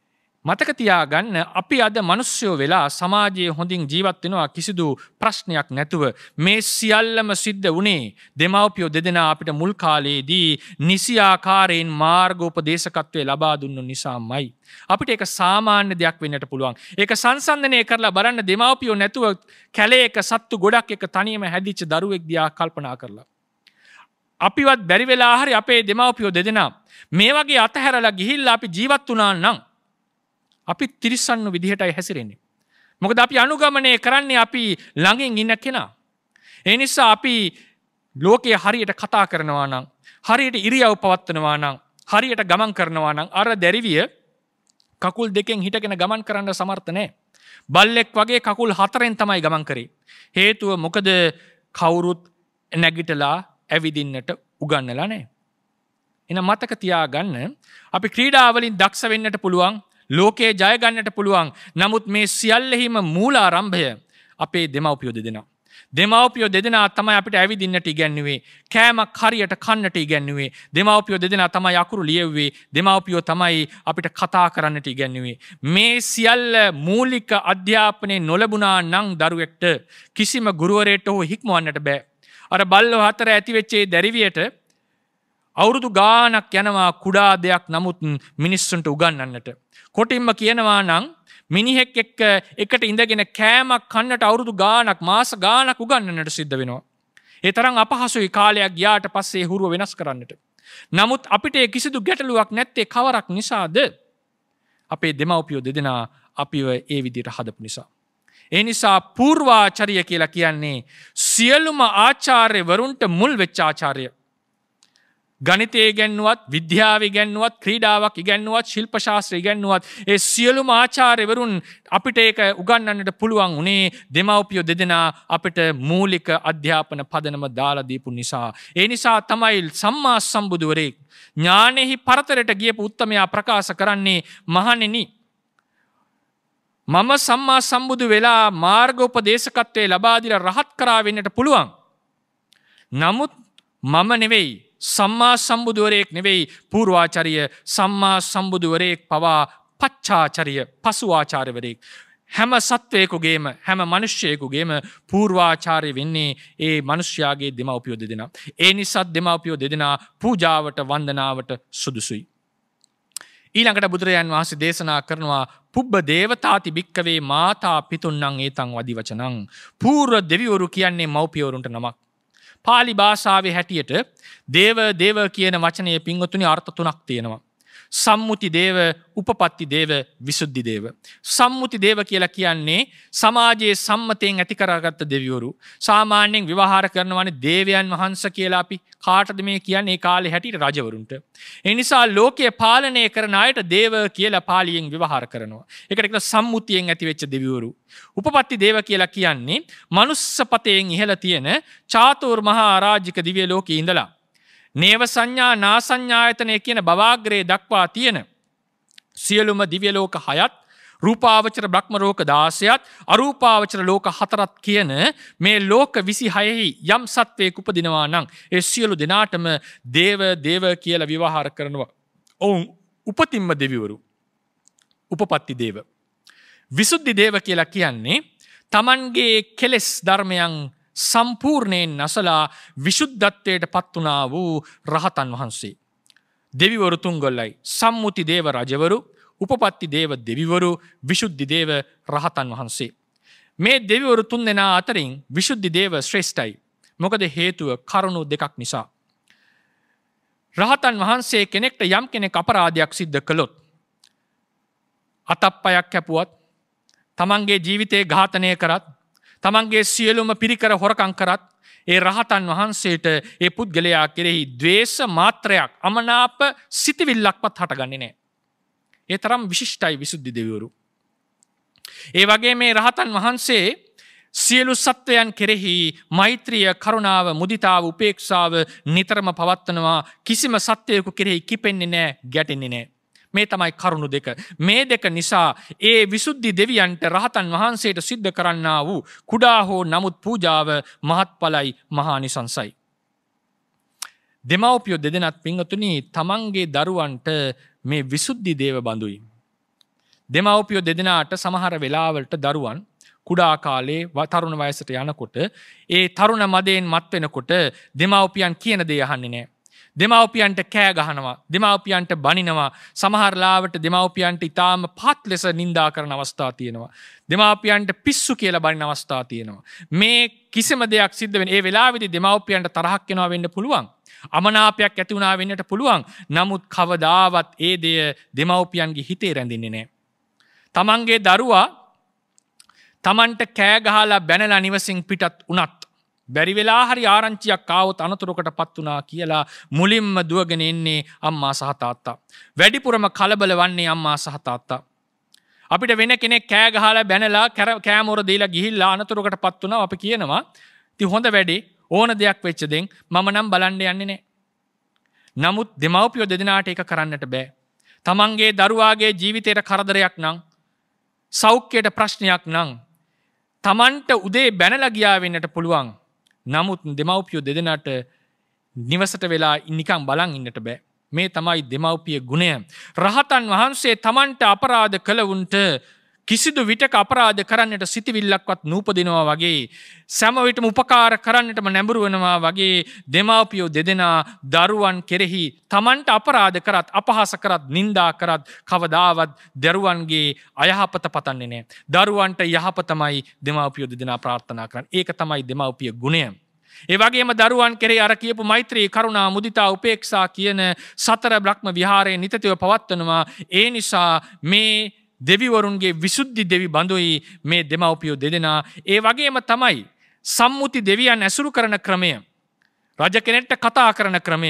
මතක තියාගන්න අපි අද මිනිස්සුયો වෙලා සමාජයේ හොඳින් ජීවත් වෙනවා කිසිදු ප්‍රශ්නයක් නැතුව මේ සියල්ලම සිද්ධ වුණේ දෙමව්පියෝ දෙදෙනා අපිට මුල් කාලයේදී නිසි ආකාරයෙන් මාර්ගෝපදේශකත්වයේ ලබා දුන්නු නිසාමයි. අපිට ඒක සාමාන්‍ය දෙයක් වෙන්නට පුළුවන්. ඒක සංසන්දනය කරලා බලන්න දෙමව්පියෝ නැතුව කැලේක සත්තු ගොඩක් එක තනියම හැදිච්ච දරුවෙක් දිහා කල්පනා කරලා. අපිවත් බැරි වෙලා හරි අපේ දෙමව්පියෝ දෙදෙනා මේ වගේ අතහැරලා ගිහිල්ලා අපි ජීවත් වුණා නම් අපි තිරිසන්නු විදිහටයි හැසිරෙන්නේ. මොකද අපි අනුගමනය කරන්නේ අපි ළඟින් ඉන්න කෙනා. ඒ නිසා අපි ලෝකයේ හරියට කතා කරනවා නම්, හරියට ඉරියව් පවත්වනවා නම්, හරියට ගමන් කරනවා නම් අර දැරිවිය කකුල් දෙකෙන් හිටගෙන ගමන් කරන්න සමර්ථ නැහැ. බල්ලෙක් වගේ කකුල් හතරෙන් තමයි ගමන් කරේ. හේතුව මොකද කවුරුත් නැගිටලා ඇවිදින්නට උගන්නලා නැහැ. එහෙනම් මතක තියාගන්න අපි ක්‍රීඩාවලින් දක්ෂ වෙන්නට පුළුවන්, ලෝකයේ ජය ගන්නට පුළුවන්. නමුත් මේ සියල්ලෙහිම මූලාරම්භය අපේ දෙමව්පියෝ දෙදෙනා. දෙමව්පියෝ දෙදෙනා තමයි අපිට ඇවිදින්නට ඉගැන්වුවේ. කෑමක් හරියට කන්නට ඉගැන්වුවේ. දෙමව්පියෝ දෙදෙනා තමයි අකුරු ලියුවේ. දෙමව්පියෝ තමයි අපිට කතා කරන්නට ඉගැන්වුවේ. මේ සියල්ල මූලික අධ්‍යාපනයේ නොලැබුණා නම් දරුවෙක්ට කිසිම ගුරුවරයෙක්ට හෝ හික්මවන්නට බෑ. අර බල්ලෝ හතර ඇති වෙච්ච ඒ දැරිවියට අවුරුදු ගාණක් යනවා කුඩා දෙයක් නමුත් මිනිස්සුන්ට උගන්වන්නට. කොටින්ම කියනවා නම් මිනිහෙක් එක්ක එකට ඉඳගෙන කෑමක් කන්නට අවුරුදු ගාණක් මාස ගාණක් උගන්වන්නට සිද්ධ වෙනවා. ඒ තරම් අපහසුයි කාලයක් ගියාට පස්සේ හුරුව වෙනස් කරන්නට. නමුත් අපිට කිසිදු ගැටලුවක් නැත්තේ කවරක් නිසාද? අපේ දෙමව්පියෝ දෙදෙනා අපිව ඒ විදිහට හදපු නිසා. ඒ නිසා පූර්වාචාර්ය කියලා කියන්නේ සියලුම ආචාර්යවරුන්ට මුල් වෙච්ච ආචාර්ය. ගණිතය ඉගෙනුවත්, විද්‍යාව ඉගෙනුවත්, ක්‍රීඩාවක් ඉගෙනුවත්, ශිල්ප ශාස්ත්‍රය ඉගෙනුවත් ඒ සියලුම ආචාර්යවරුන් අපිට ඒක උගන්වන්නට පුළුවන් උනේ දෙමව්පියෝ දෙදෙනා අපිට මූලික අධ්‍යාපන පදනම දාලා දීපු නිසා. ඒ නිසා තමයි සම්මා සම්බුදුවරේ ඥානෙහි පරතරයට ගියපු උත්තමයා ප්‍රකාශ කරන්නේ මහණෙනි මම සම්මා සම්බුදු වෙලා මාර්ගෝපදේශකත්වයේ ලබා දීලා රහත් කරා වෙන්නට පුළුවන්. නමුත් මම නෙවෙයි, සම්මා සම්බුදුවරයෙක් නෙවෙයි පූර්වාචාර්ය, සම්මා සම්බුදුවරයෙක් පවා පච්චාචාර්ය, පසුආචාර්යවරයෙක්. හැම සත්වයෙකුගේම, හැම මිනිස්සෙකුගේම පූර්වාචාර්ය වෙන්නේ ඒ මිනිස්යාගේ දෙමව්පියෝ දෙදෙනා. ඒ නිසා දෙමව්පියෝ දෙදෙනා පූජාවට, වන්දනාවට සුදුසුයි. ඊළඟට බුදුරජාන් වහන්සේ දේශනා කරනවා පුබ්බ දේවතාති භික්කවේ මාතා පිතුන්නං ඒතං වදි වචනං. පූර්ව දෙවිවරු කියන්නේ මව්පියවරුන්ට නමක්. පාලි භාෂාවේ හැටියට දේව දේව කියන වචනයේ පින්වතුනි අර්ථ තුනක් තියෙනවා. සම්මුති දේව, උපපත්ති දේව, විසුද්ධි දේව. සම්මුති දේව කියලා කියන්නේ සමාජයේ සම්මතයෙන් ඇති කරගත්ත දෙවිවරු. සාමාන්‍යයෙන් විවහාර කරනවානේ දේවයන් වහන්සේ කියලා අපි. කාටද මේ කියන්නේ? ඒ කාලේ හැටියට රජවරුන්ට. ඒ නිසා ලෝකයේ පාලනය කරන අයට දේව කියලා පාලියෙන් විවහාර කරනවා. ඒකට කියන සම්මුතියෙන් ඇති වෙච්ච දෙවිවරු. උපපත්ති දේව කියලා කියන්නේ මනුස්සපතයෙන් ඉහළ තියෙන චාතුර් මහා ආරාජික දිව්‍ය ලෝකයේ ඉඳලා නේව සංඥා නා සංඥායතනය කියන භවාග්‍රේ දක්වා තියෙන සියලුම දිව්‍ය ලෝක 6ත්, රූපාවචර බ්‍රහ්ම ලෝක 16ත්, අරූපාවචර ලෝක 4ත් කියන මේ ලෝක 26හි යම් සත්වයක උපදිනවා නම් ඒ සියලු දෙනාටම දේව දේව කියලා විවහාර කරනවා. ඔවුන් උපතින්ම දෙවිවරු. උපපත්ති දේව. විසුද්ධි දේව කියලා කියන්නේ තමන්ගේ කෙලෙස් ධර්මයන් සම්පූර්ණයෙන් නැසලා විසුද්ධත්වයට පත් වුණා වූ රහතන් වහන්සේ. දෙවිවරු තුන්ගොල්ලයි. සම්මුති දේව රජවරු, උපපත්ති දේව දෙවිවරු, විසුද්ධි දේව රහතන් වහන්සේ. මේ දෙවිවරු තුන්දෙනා අතරින් විසුද්ධි දේව ශ්‍රේෂ්ඨයි. මොකද හේතුව කරුණු දෙකක් නිසා. රහතන් වහන්සේ කෙනෙක්ට යම් කෙනෙක් අපරාධයක් සිද්ධ කළොත්, අතප්පයක් කැපුවත්, තමන්ගේ ජීවිතේ ඝාතනය කරත්, තමන්ගේ සියලුම පිරිකර හොරකම් කරත් ඒ රහතන් වහන්සේට ඒ පුද්ගලයා කෙරෙහි ද්වේෂ මාත්‍රයක්, අමනාප සිතවිල්ලක්වත් හටගන්නේ නැහැ. ඒ තරම් විශිෂ්ටයි විසුද්ධි දෙවිවරු. ඒ වගේ මේ රහතන් වහන්සේ සියලු සත්වයන් කෙරෙහි මෛත්‍රිය, කරුණාව, මුදිතාව, උපේක්ෂාව නිතරම පවත්වනවා. කිසිම සත්වයෙකු කෙරෙහි කිපෙන්නේ නැහැ, ගැටෙන්නේ නැහැ. මේ තමයි කරුණු දෙක. මේ දෙක නිසා ඒ විසුද්ධි දෙවියන්ට රහතන් වහන්සේට සිද්ධ කරන්නා වූ කුඩා හෝ නමුත් පූජාව මහත්ඵලයි, මහානිසංසයි. දෙමව්පියෝ දෙදෙනාත් පින්වතුනි තමන්ගේ දරුවන්ට මේ විසුද්ධි දේව බඳුයි. දෙමව්පියෝ දෙදෙනාට සමහර වෙලාවලට දරුවන් කුඩා කාලේ තරුණ වයසට යනකොට ඒ තරුණ මදයෙන් මත් වෙනකොට දෙමව්පියන් කියන දේ අහන්නේ නැහැ. දෙමව්පියන්ට කෑ ගහනවා, දෙමව්පියන්ට බනිනවා, සමහර ලාවට දෙමව්පියන්ට ඊටාම පහත් ලෙස නිඳා කරන අවස්ථා තියෙනවා. දෙමව්පියන්ට පිස්සු කියලා බනින අවස්ථා තියෙනවා. මේ කිසිම දෙයක් සිද්ධ වෙන්නේ ඒ වෙලාවේදී දෙමව්පියන්ට තරහක් එනවා වෙන්න පුළුවන්. අමනාපයක් ඇති වුණා වෙන්නට පුළුවන්. නමුත් කවදාවත් ඒ දෙය දෙමව්පියන්ගේ හිතේ රැඳෙන්නේ නැහැ. තමන්ගේ දරුවා තමන්ට කෑ ගහලා බැනලා නිවසින් පිටත් වුණත් බැරි වෙලා හරි ආරංචියක් ආවොත් අනතුරකටපත් වුණා කියලා මුලින්ම දුවගෙන එන්නේ අම්මා සහ තාත්තා. වැඩිපුරම කලබල වන්නේ අම්මා සහ තාත්තා. අපිට වෙන කෙනෙක් කෑ ගහලා බැනලා කෑමොර දීලා ගිහිල්ලා අනතුරකටපත් වුණා අපි කියනවා ඉතින් හොඳ වැඩේ ඕන දෙයක් වෙච්ච දෙන් මම නම් බලන්න යන්නේ නැහැ. නමුත් දෙමව්පියෝ දෙදෙනාට ඒක කරන්නට බෑ. තමන්ගේ දරුවාගේ ජීවිතයට කරදරයක් නම් සෞඛ්‍යයට ප්‍රශ්නයක් නම් තමන්ට උදේ බැනලා ගියා වෙන්නට පුළුවන්. නමුත් දෙමව්පියෝ දෙදෙනාට නිවසට වෙලා නිකන් බලන් ඉන්නට බෑ. මේ තමයි දෙමව්පිය ගුණය. රහතන් වහන්සේ තමන්ට අපරාධ කළවුන්ට කිසිදු විටක අපරාධ කරන්නට සිටිවිල්ලක්වත් නූපදිනවා වගේ සෑම විටම උපකාර කරන්නටම නැඹුරු වෙනවා වගේ දෙමව්පියෝ දෙදෙනා දරුවන් කෙරෙහි තමන්ට අපරාධ කරත් අපහාස කරත් නින්දා කරත් කවදාවත් දරුවන්ගේ අයහපත පතන්නේ නැහැ. දරුවන්ට යහපතමයි දෙමව්පියෝ දෙදෙනා ප්‍රාර්ථනා කරන්නේ. ඒක තමයි දෙමව්පිය ගුණය. ඒ වගේම දරුවන් කෙරෙහි අර කියපු මෛත්‍රී, කරුණා, මුදිතා, උපේක්ෂා කියන සතර බ්‍රහ්ම විහාරයේ නිතතිව පවත්වනවා. ඒ නිසා මේ දෙවිවරුන්ගේ විසුද්ධි දෙවි බඳුයි මේ දෙමව්පියෝ දෙදෙනා. ඒ වගේම තමයි සම්මුති දෙවියන් ඇසුරු කරන ක්‍රමය, රජ කෙනෙක්ට කතා කරන ක්‍රමය,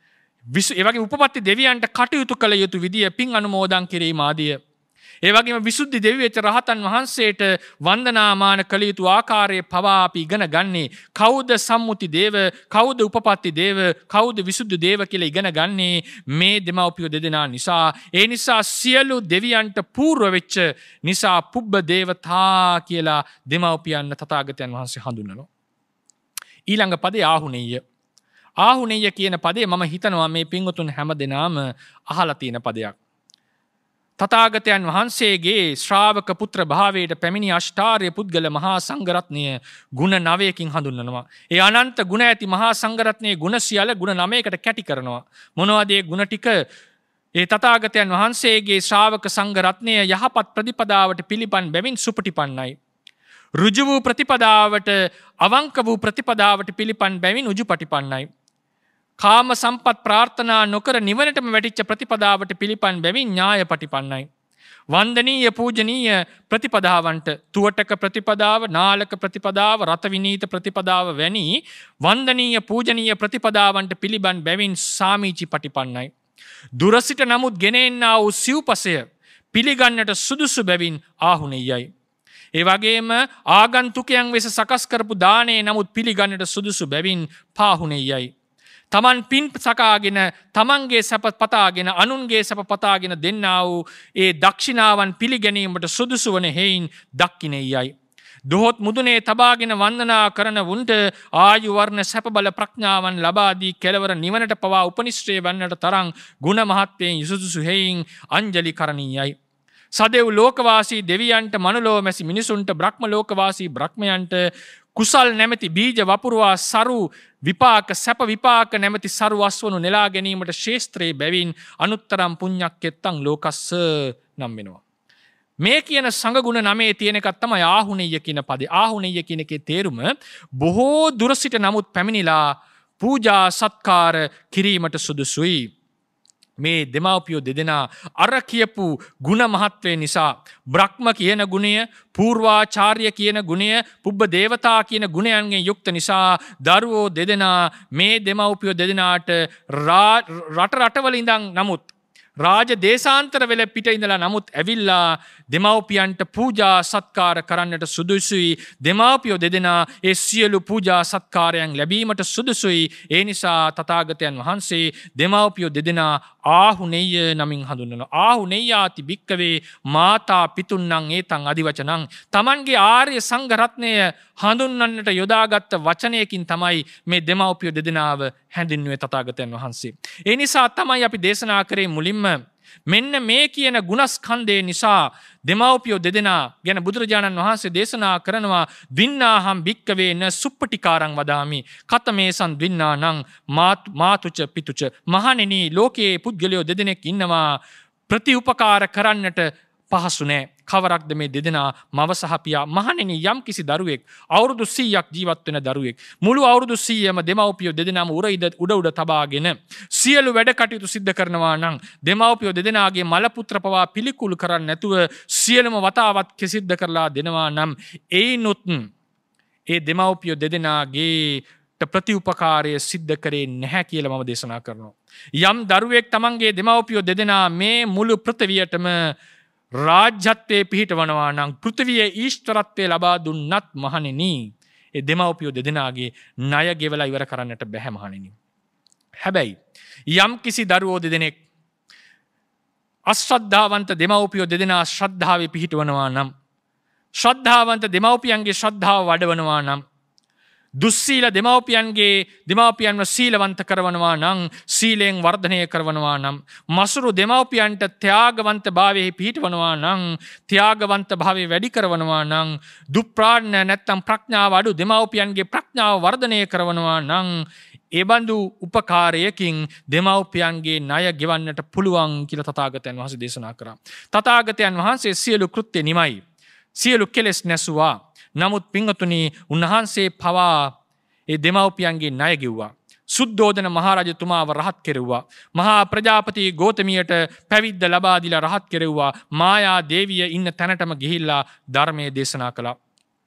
ඒ වගේ උපපත්ති දෙවියන්ට කටයුතු කළ යුතු විදිය, පින් අනුමෝදන් කිරීම ආදිය. ඒ වගේම විසුද්ධි දෙවි වෙච්ච රහතන් වහන්සේට වන්දනාමාන කළ යුතු ආකාරයේ පවා අපි ඉගෙන ගන්නේ. කවුද සම්මුති දේව, කවුද උපපත්ති දේව, කවුද විසුද්ධි දේව කියලා ඉගෙන ගන්නේ මේ දෙමව්පියෝ දෙදෙනා නිසා. ඒ නිසා සියලු දෙවියන්ට පූර්ව වෙච්ච නිසා පුබ්බ දේවතා කියලා දෙමව්පියන් තථාගතයන් වහන්සේ හඳුන්වනවා. ඊළඟ පදේ ආහුණෙය්‍ය. ආහුණෙය්‍ය කියන පදේ මම හිතනවා මේ පින්වතුන් හැමදෙනාම අහලා තියෙන පදයක්. තථාගතයන් වහන්සේගේ ශ්‍රාවක පුත්‍ර භාවයට පැමිණි අෂ්ටාර්ය පුද්ගල මහා සංඝරත්නය ගුණ 9කින් හඳුන්වනවා. ඒ අනන්ත ගුණ ඇති මහා සංඝරත්නයේ ගුණ සියල්ල ගුණ 9කට කැටි කරනවා. මොනවද ඒ ගුණ ටික? ඒ තථාගතයන් වහන්සේගේ ශ්‍රාවක සංඝරත්නය යහපත් ප්‍රතිපදාවට පිළිපන් බැවින් සුපටිපන්නයි. ඍජු වූ ප්‍රතිපදාවට, අවංක වූ ප්‍රතිපදාවට පිළිපන් බැවින් උජුපටිපන්නයි. කාම සම්පත් ප්‍රාර්ථනා නොකර නිවනටම වැටිච්ච ප්‍රතිපදාවට පිළිපන් බැවින් ඥායපටිපන්නයි. වන්දනීය පූජනීය ප්‍රතිපදාවන්ට තුවටක ප්‍රතිපදාව, නාලක ප්‍රතිපදාව, රත විනීත ප්‍රතිපදාව වැනි වන්දනීය පූජනීය ප්‍රතිපදාවන්ට පිළිපන් බැවින් සාමීචි පටිපන්නයි. දුරසිට නමුත් ගෙනෙන්නා වූ සිව්පසය පිළිගන්නට සුදුසු බැවින් ආහුණෙය්‍යයි. ඒ වගේම ආගන්තුකයන් වෙස සකස් කරපු දානේ නමුත් පිළිගන්නට සුදුසු බැවින් පාහුණෙය්‍යයි. තමන් පින් සකාගෙන, තමන්ගේ සැප පතාගෙන, අනුන්ගේ සැප පතාගෙන දෙන්නා වූ ඒ දක්ෂිනාවන් පිළිගැනීමට සුදුසු වන හේයින් දක්කිනෙය්‍යයි. දොහොත් මුදුනේ තබාගෙන වන්දනා කරන වුන්ට ආයු වර්ණ සැප බල ප්‍රඥාවන් ලබා දී කෙලවර නිවනට පවා උපනිශ්‍රේ වන්නට තරම් ගුණ මහත්වයෙන් සුදුසු හේයින් අංජලි කරණීයයි. සදෙව් ලෝකවාසී දෙවියන්ට, මනුලෝ මැසි මිනිසුන්ට, බ්‍රහ්ම ලෝකවාසී බ්‍රහ්මයන්ට කුසල් නැමැති බීජ වපුරවා සරු විපාක, සැප විපාක නැමැති සරු අස්වනු නෙලා ගැනීමට ශේස්ත්‍රයේ බැවින් අනුත්තරම් පුඤ්ඤක්කෙත්තං ලෝකස්ස නම් වෙනවා. මේ කියන සංගුණ 9 තියෙන එකක් තමයි ආහුණෙය්‍ය කියන පදේ. ආහුණෙය්‍ය කියන එකේ තේරුම බොහෝ දුර සිට නමුත් පැමිණිලා පූජා සත්කාර කිරීමට සුදුසුයි. මේ දෙමව්පියෝ දෙදෙනා අර කියපු ගුණ මහත්වය නිසා, බ්‍රහ්ම කියන ගුණය, පූර්වාචාර්ය කියන ගුණය, පුබ්බ දේවතා කියන ගුණයන්ගෙන් යුක්ත නිසා දරුවෝ දෙදෙනා මේ දෙමව්පියෝ දෙදෙනාට රටවල ඉඳන් නමුත් රාජ දේශාන්තර වෙල පිට ඉඳලා නමුත් ඇවිල්ලා දෙමව්පියන්ට පූජා සත්කාර කරන්නට සුදුසුයි. දෙමව්පියෝ දෙදෙනා ඒ සියලු පූජා සත්කාරයන් ලැබීමට සුදුසුයි. ඒ නිසා තථාගතයන් වහන්සේ දෙමව්පියෝ දෙදෙනා ආහුණෙය්‍ය නමින් හඳුන්වනවා. ආහුණෙය්‍යාති භික්කවේ මාතා පිතුන්නං ඒතං අදිවචනං. තමන්ගේ ආර්ය සංඝ රත්නය හඳුන්වන්නට යොදාගත් වචනයකින් තමයි මේ දෙමව්පියෝ දෙදෙනාව හැඳින්වුවේ තථාගතයන් වහන්සේ. ඒ නිසා තමයි අපි දේශනා කරේ මුලින්ම මෙන්න මේ කියන ගුණස්කන්ධය නිසා දෙමව්පියෝ දෙදෙනා ගැන බුදුරජාණන් වහන්සේ දේශනා කරනවා දින්නාහම් භික්කවේ න සුප්පටිකාරං වදාමි කතමේසං දින්නානං මාතුච පිතුච මහණෙනි ලෝකයේ පුද්ගලයෝ දෙදෙනෙක් ඉන්නවා ප්‍රතිඋපකාර කරන්නට පහසු නෑ කවරක්ද මේ දෙදෙනා මව සහ පියා මහණෙනි යම් කිසි දරුවෙක් අවුරුදු 100ක් ජීවත් වෙන දරුවෙක් මුළු අවුරුදු 100ම දෙමව්පියෝ දෙදෙනාම උඩ තබාගෙන සියලු වැඩ කටයුතු සිද්ධ කරනවා නම් දෙමව්පියෝ දෙදෙනාගේ මල පුත්‍ර පවා පිළිකුල් කරන්නේ නැතුව සියලුම වතාවත් සිද්ධ කරලා දෙනවා නම් ඒනොත් ඒ දෙමව්පියෝ දෙදෙනාගේ ප්‍රතිඋපකාරය සිද්ධ කරේ නැහැ කියලා මම දේශනා කරනවා. යම් දරුවෙක් තමන්ගේ දෙමව්පියෝ දෙදෙනා මේ මුළු පෘථිවියටම රාජ්‍යත්වයේ පිහිටවනවා නම් පෘථිවියේ ඊශ්වරත්වයේ ලබා දුන්නත් මහණෙනි ඒ දෙමව්පියෝ දෙදෙනාගේ ණය ගෙවලා ඉවර කරන්නට බැහැ මහණෙනි. හැබැයි යම් කිසි දරුවෝ දෙදෙනෙක් අශ්‍රද්ධාවන්ත දෙමව්පියෝ දෙදෙනා ශ්‍රද්ධාවේ පිහිටවනවා නම් ශ්‍රද්ධාවන්ත දෙමව්පියන්ගේ ශ්‍රද්ධාව වඩවනවා නම් දුස්සීල දෙමව්පියන්ව සීලවන්ත කරවනවා නම් සීලයෙන් වර්ධනය කරවනවා නම් මසුරු දෙමව්පියන්ට ත්‍යාගවන්ත භාවයේ පිහිටවනවා නම් ත්‍යාගවන්ත භාවයේ වැඩි කරවනවා නම් දුප්‍රාඥ නැත්තම් ප්‍රඥාව අඩු දෙමව්පියන්ගේ ප්‍රඥාව වර්ධනය කරවනවා නම් ඒ බඳු උපකාරයකින් දෙමව්පියන්ගේ ණය ගෙවන්නට පුළුවන් කියලා තථාගතයන් වහන්සේ දේශනා කරා. තථාගතයන් වහන්සේ සියලු කෘත්‍ය නිමයි. සියලු කෙලෙස් නැසුවා. නමුත් පින්වතුනි උන්වහන්සේ පවා ඒ දෙමව්පියන්ගේ ණය ගෙව්වා. සුද්ධෝදන මහරජතුමාව රහත් කෙරෙව්වා. මහා ප්‍රජාපති ගෝතමියට පැවිද්ද ලබා දීලා රහත් කෙරෙව්වා. මායා දේවිය ඉන්න තැනටම ගිහිල්ලා ධර්මයේ දේශනා කළා.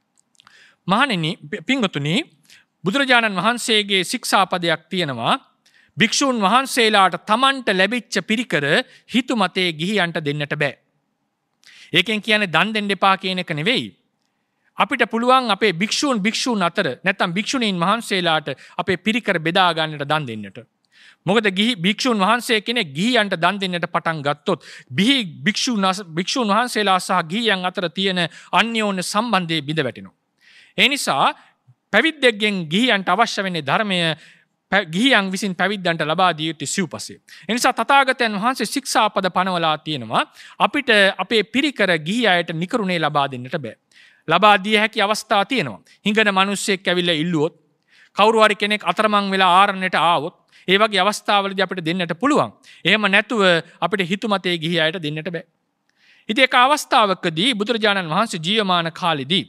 මහණෙනි පින්වතුනි බුදුරජාණන් වහන්සේගේ ශික්ෂාපදයක් තියෙනවා. භික්ෂූන් වහන්සේලාට තමන්ට ලැබිච්ච පිරිකර හිතුමතේ ගිහියන්ට දෙන්නට බෑ. ඒකෙන් කියන්නේ දන් දෙන්න එපා කියන එක නෙවෙයි. අපිට පුළුවන් අපේ භික්ෂූන් අතර නැත්නම් භික්ෂුණීන් වහන්සේලාට අපේ පිරිකර බෙදා ගන්නට දන් දෙන්නට. මොකද භික්ෂූන් වහන්සේ කෙනෙක් ගිහියන්ට දන් දෙන්නට පටන් ගත්තොත් භික්ෂූන් වහන්සේලා සහ ගිහියන් අතර තියෙන අන්‍යෝන්‍ය සම්බන්ධය බිඳ වැටෙනවා. ඒ නිසා පැවිද්දෙක්ගෙන් ගිහියන්ට අවශ්‍ය වෙන්නේ ධර්මය ගිහියන් විසින් පැවිද්දන්ට ලබා දිය යුතු සිව්පසය. ඒ නිසා තථාගතයන් වහන්සේ ශික්ෂාපද පනවලා තියෙනවා අපිට අපේ පිරිකර ගිහි අයට නිකරුණේ ලබා දෙන්නට බෑ. ලබා දිය හැකි අවස්ථා තියෙනවා. හිඟන මිනිස්සෙක් ඇවිල්ලා ඉල්ලුවොත් කවුරු හරි කෙනෙක් අතරමං වෙලා ආරණ්‍යට ආවොත් ඒ වගේ අවස්ථාවලදී අපිට දෙන්නට පුළුවන්. එහෙම නැතුව අපිට හිතුමතේ ගිහි අයට දෙන්නට බෑ. ඉතින් ඒක අවස්ථාවකදී බුදුරජාණන් වහන්සේ ජීවමාන කාලෙදී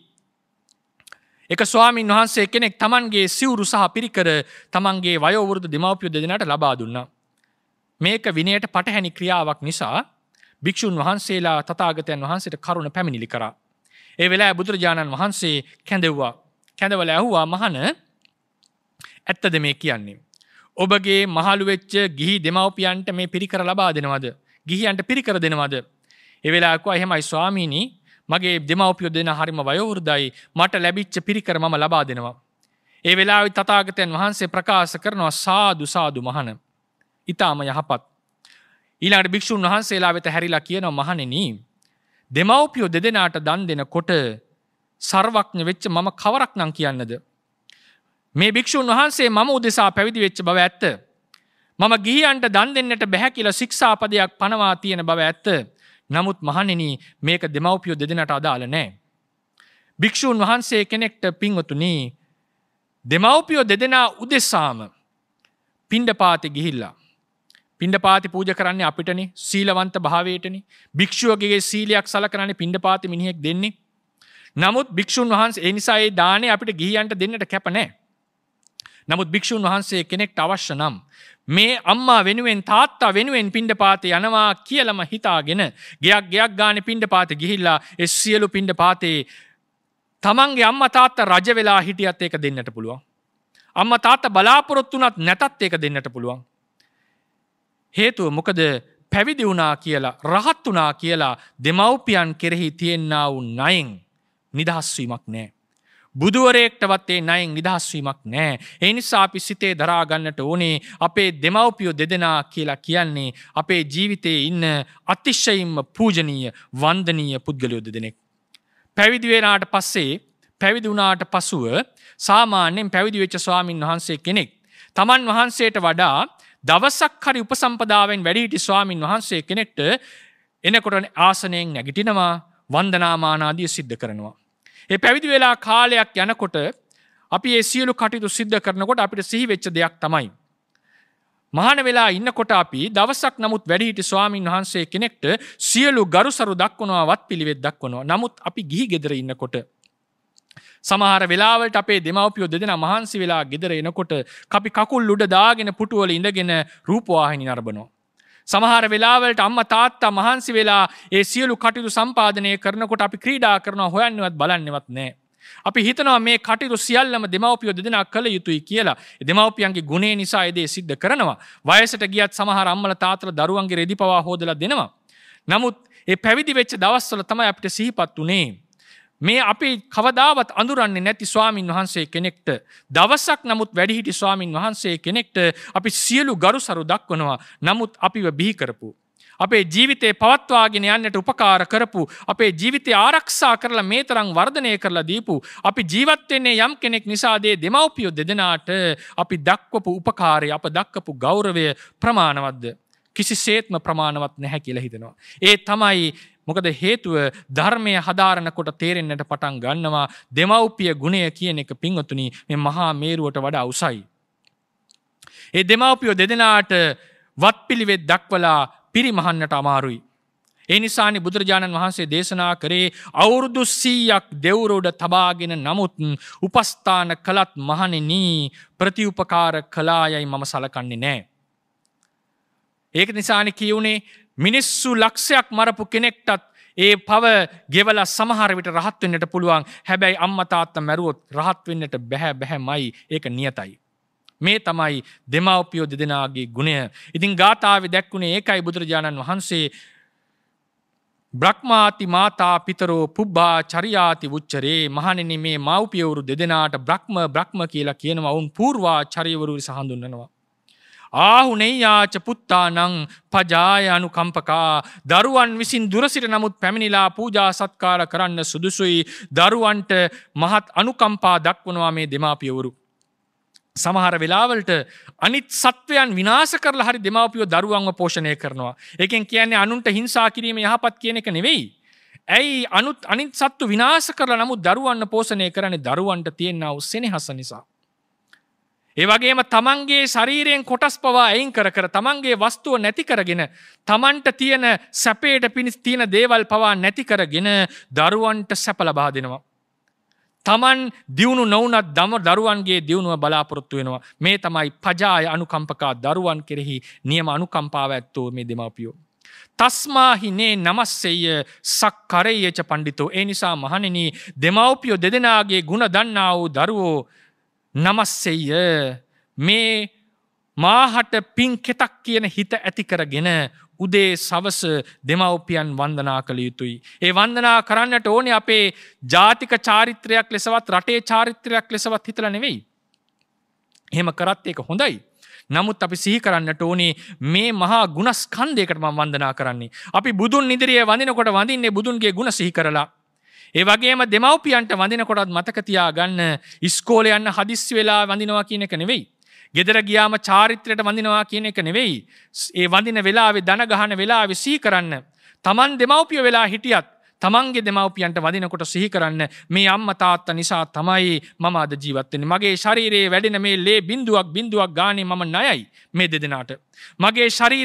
එක ස්වාමීන් වහන්සේ කෙනෙක් තමන්ගේ සිවුරු සහ පිරිකර තමන්ගේ වයෝවෘද්ධ දෙමව්පියෝ දෙදෙනාට ලබා දුන්නා. මේක විනයට පටහැනි ක්‍රියාවක් නිසා භික්ෂුන් වහන්සේලා තථාගතයන් වහන්සේට කරුණ පැමිණිලි කරා. ඒ වෙලාවේ බුදුරජාණන් වහන්සේ කැඳෙව්වා. කැඳවලා ඇහුවා මහණ ඇත්තද මේ කියන්නේ? ඔබගේ මහලු වෙච්ච ගිහි දෙමව්පියන්ට මේ පිරිකර ලබා දෙනවද? ගිහියන්ට පිරිකර දෙනවද? ඒ වෙලාවේ කිව්වා එහෙමයි ස්වාමීනි මගේ දෙමව්පියෝ දෙන හරිම වයෝවෘද්ධයි මට ලැබිච්ච පිරිකර මම ලබා දෙනවා. ඒ වෙලාවේ තථාගතයන් වහන්සේ ප්‍රකාශ කරනවා සාදු සාදු මහණ. ඊටාම යහපත්. ඊළඟට භික්ෂුන් වහන්සේලා වෙත හැරිලා කියනවා මහණෙනි දෙමව්පියෝ දෙදෙනාට දන් දෙනකොට සර්වඥ වෙච්ච මම කවරක්නම් කියන්නද? මේ භික්ෂුන් වහන්සේ මම උදෙසා පැවිදි වෙච්ච බව ඇත්ත. මම ගිහියන්ට දන් දෙන්නට බැහැ කියලා ශික්ෂාපදයක් පනවා තියෙන බව ඇත්ත. නමුත් මහණෙනි මේක දෙමව්පියෝ දෙදෙනාට අදාළ නැහැ. භික්ෂුන් වහන්සේ කෙනෙක්ට පින්වතුනි දෙමව්පියෝ දෙදෙනා උදෙසාම පිණ්ඩපාතේ ගිහිල්ලා පිණ්ඩපාති පූජා කරන්නේ අපිටනේ සීලවන්ත භාවයටනේ. භික්ෂුවගේ සීලයක් සලකනනේ පිණ්ඩපාති මිනිහෙක් දෙන්නේ. නමුත් භික්ෂුන් වහන්සේ ඒ නිසා ඒ දාණය අපිට ගිහියන්ට දෙන්නට කැප නැහැ. නමුත් භික්ෂුන් වහන්සේ කෙනෙක්ට අවශ්‍ය නම් මේ අම්මා වෙනුවෙන් තාත්තා වෙනුවෙන් පිණ්ඩපාතේ යනවා කියලාම හිතාගෙන ගයක් ගානේ පිණ්ඩපාතේ ගිහිල්ලා ඒ සියලු පිණ්ඩපාතේ තමන්ගේ අම්මා තාත්තා රජ වෙලා හිටියත් ඒක දෙන්නට පුළුවන්. අම්මා තාත්තා බලාපොරොත්තු වුණත් නැතත් ඒක දෙන්නට පුළුවන්. හේතුව මොකද පැවිදි වුණා කියලා රහත් වුණා කියලා දෙමව්පියන් කෙරෙහි තියෙනා වූ ණයෙන් නිදහස් වීමක් නැහැ. බුදුවරයෙක්ටවත් ඒ ණයෙන් නිදහස් වීමක් නැහැ. ඒ නිසා අපි සිතේ දරා ගන්නට ඕනේ අපේ දෙමව්පියෝ දෙදෙනා කියලා කියන්නේ අපේ ජීවිතයේ ඉන්න අතිශයින්ම පූජනීය වන්දනීය පුද්ගලයෝ දෙදෙනෙක්. පැවිදි වෙනාට පස්සේ පැවිදි වුණාට පසුව සාමාන්‍යයෙන් පැවිදි වෙච්ච ස්වාමින් වහන්සේ කෙනෙක් තමන් වහන්සේට වඩා දවසක් හරි උපසම්පදාවෙන් වැඩිහිටි ස්වාමින් වහන්සේ කෙනෙක්ට එනකොට ආසනයෙන් නැගිටිනවා, වන්දනාමාන ආදිය සිද්ධ කරනවා. ඒ පැවිදි වෙලා කාලයක් යනකොට අපි මේ සියලු කටයුතු සිද්ධ කරනකොට අපිට සිහි වෙච්ච දෙයක් තමයි. මහාන වෙලා ඉන්නකොට අපි දවසක් නමුත් වැඩිහිටි ස්වාමින් වහන්සේ කෙනෙක්ට සියලු ගරුසරු දක්වනවා, වත්පිළිවෙත් දක්වනවා. නමුත් අපි ගිහි ගෙදර ඉන්නකොට සමහර වෙලාවලට අපේ දෙමව්පියෝ දෙදෙනා මහන්සි වෙලා ගෙදර එනකොට අපි කකුල් උඩ දාගෙන පුටුවල ඉඳගෙන රූපවාහිනී නරඹනවා. සමහර වෙලාවලට අම්මා තාත්තා මහන්සි වෙලා ඒ සියලු කටයුතු සම්පාදනය කරනකොට අපි ක්‍රීඩා කරනවා, හොයන්නවත් බලන්නවත් නැහැ. අපි හිතනවා මේ කටයුතු සියල්ලම දෙමව්පියෝ දෙදෙනා කළ යුතුයි කියලා. ඒ දෙමව්පියන්ගේ ගුණේ නිසා ඒ දේ සිද්ධ කරනවා. වයසට ගියත් සමහර අම්මලා තාත්තලා දරුවන්ගේ රෙදි පවා හොදලා දෙනවා. නමුත් ඒ පැවිදි වෙච්ච දවස්වල තමයි අපිට සිහිපත් උනේ මේ අපි කවදාවත් අඳුරන්නේ නැති ස්වාමින් වහන්සේ කෙනෙක්ට, දවසක් නමුත් වැඩිහිටි ස්වාමින් වහන්සේ කෙනෙක්ට අපි සියලු ගරුසරු දක්වනවා. නමුත් අපිව බිහි කරපු, අපේ ජීවිතේ පවත්වාගෙන යන්නට උපකාර කරපු, අපේ ජීවිතය ආරක්ෂා කරලා මේ තරම් වර්ධනය කරලා දීපු, අපි ජීවත් වෙන්නේ යම් කෙනෙක් නිසාද දෙමව්පියෝ දෙදෙනාට අපි දක්වපු උපකාරය, අප දක්වපු ගෞරවය ප්‍රමාණවත්ද? කිසිසේත්ම ප්‍රමාණවත් නැහැ කියලා හිතනවා. ඒ තමයි මොකද හේතුව ධර්මය හදාරනකොට තේරෙන්නට පටන් ගන්නවා දෙමව්පිය ගුණය කියන එක පින්වතුනි මේ මහා මේරුවට වඩා උසයි. ඒ දෙමව්පියෝ දෙදෙනාට වත්පිළිවෙත් දක්වලා පිරිමහන්නට අමාරුයි. ඒ නිසානේ බුදුරජාණන් වහන්සේ දේශනා කරේ අවුරුදු 100ක් දෙව්රොඩ තබාගෙන නමුත් උපස්ථාන කළත් මහණෙනි ප්‍රතිඋපකාර කළායයි මම සලකන්නේ නැහැ. ඒක නිසානේ කියුනේ මිනිස්සු ලක්ෂයක් මරපු කෙනෙක්ටත් ඒ පව ගෙවලා සමහර විට රහත් වෙන්නට පුළුවන්. හැබැයි අම්මා තාත්තා මැරුවොත් රහත් වෙන්නට බැහැමයි. ඒක නියතයි. මේ තමයි දෙමව්පියෝ දෙදෙනාගේ ගුණය. ඉතින් ගාථාවේ දැක්ුණේ ඒකයි බුදුරජාණන් වහන්සේ බ්‍රහ්මාති මාතා පිතරෝ පුබ්බා චරියාති උච්චරේ. මහණෙනි මේ මව්පියවරු දෙදෙනාට බ්‍රහ්ම කියලා කියනවා. වුන් පූර්වා චරියවරු විස හඳුන්වනවා. ආහුනේයාච පුත්තානං පජාය අනුකම්පකා. දරුවන් විසින් දුරසිට නමුත් පැමිණිලා පූජා සත්කාර කරන්න සුදුසුයි. දරුවන්ට මහත් අනුකම්පා දක්වනවා මේ දෙමාපියවරු. සමහර වෙලාවලට අනිත් සත්වයන් විනාශ කරලා හරි දෙමාපියෝ දරුවන්ව පෝෂණය කරනවා. ඒකෙන් කියන්නේ අනුන්ට හිංසා කිරීම යහපත් කියන එක නෙවෙයි. ඇයි අනිත් සත්තු විනාශ කරලා නමුත් දරුවන්ව පෝෂණය කරන්නේ? දරුවන්ට තියෙනා වූ සෙනෙහස නිසා. ඒ වගේම තමන්ගේ ශරීරයෙන් කොටස් පවා අයින් කර තමන්ගේ වස්තුව නැති කරගෙන තමන්ට තියෙන සැපයට පිණිස තියෙන දේවල් පවා නැති කරගෙන දරුවන්ට සැප ලබා දෙනවා. තමන් දියුණු නොවුනත් දරුවන්ගේ දියුණුව බලාපොරොත්තු වෙනවා. මේ තමයි පජාය අනුකම්පකා. දරුවන් කෙරෙහි නියම අනුකම්පාව ඇත්තෝ මේ දෙමාපියෝ. තස්මාහිනේ නමස්සෙය සක්කරේයච පණ්ඩිතෝ. ඒ නිසා මහණෙනි දෙමව්පියෝ දෙදෙනාගේ ගුණ දන්නා වූ දරුවෝ නමස්සෙය මේ මාහට පින් කෙතක් කියන හිත ඇති කරගෙන උදේ සවස දෙමව්පියන් වන්දනා කළ යුතුයි. ඒ වන්දනා කරන්නට ඕනේ අපේ ජාතික චාරිත්‍රයක් ලෙසවත් රටේ චාරිත්‍රයක් ලෙසවත් හිතලා නෙවෙයි. එහෙම කරත් ඒක හොඳයි. නමුත් අපි සිහි කරන්නට ඕනේ මේ මහා ගුණස්කන්ධයකට මම වන්දනා කරන්නේ. අපි බුදුන් ඉදිරියේ වඳිනකොට වඳින්නේ බුදුන්ගේ ගුණ සිහි කරලා. ඒ වගේම දෙමව්පියන්ට වඳිනකොටත් මතක තියාගන්න ඉස්කෝලේ යන්න හදිස්සි වෙලා වඳිනවා කියන එක නෙවෙයි. ගෙදර ගියාම චාරිත්‍රයට වඳිනවා කියන එක නෙවෙයි. ඒ වඳින වෙලාවේ දන ගහන වෙලාවේ සිහි කරන්න. Taman දෙමව්පිය වෙලා හිටියත් තමන්ගේ දෙමව්පියන්ට වදිනකොට සිහි කරන්න මේ අම්මා තාත්තා නිසා තමයි මම අද ජීවත් වෙන්නේ. මගේ ශරීරයේ වැඩෙන මේ ලේ බිඳුවක් ගානේ මම ණයයි මේ දෙදෙනාට. මගේ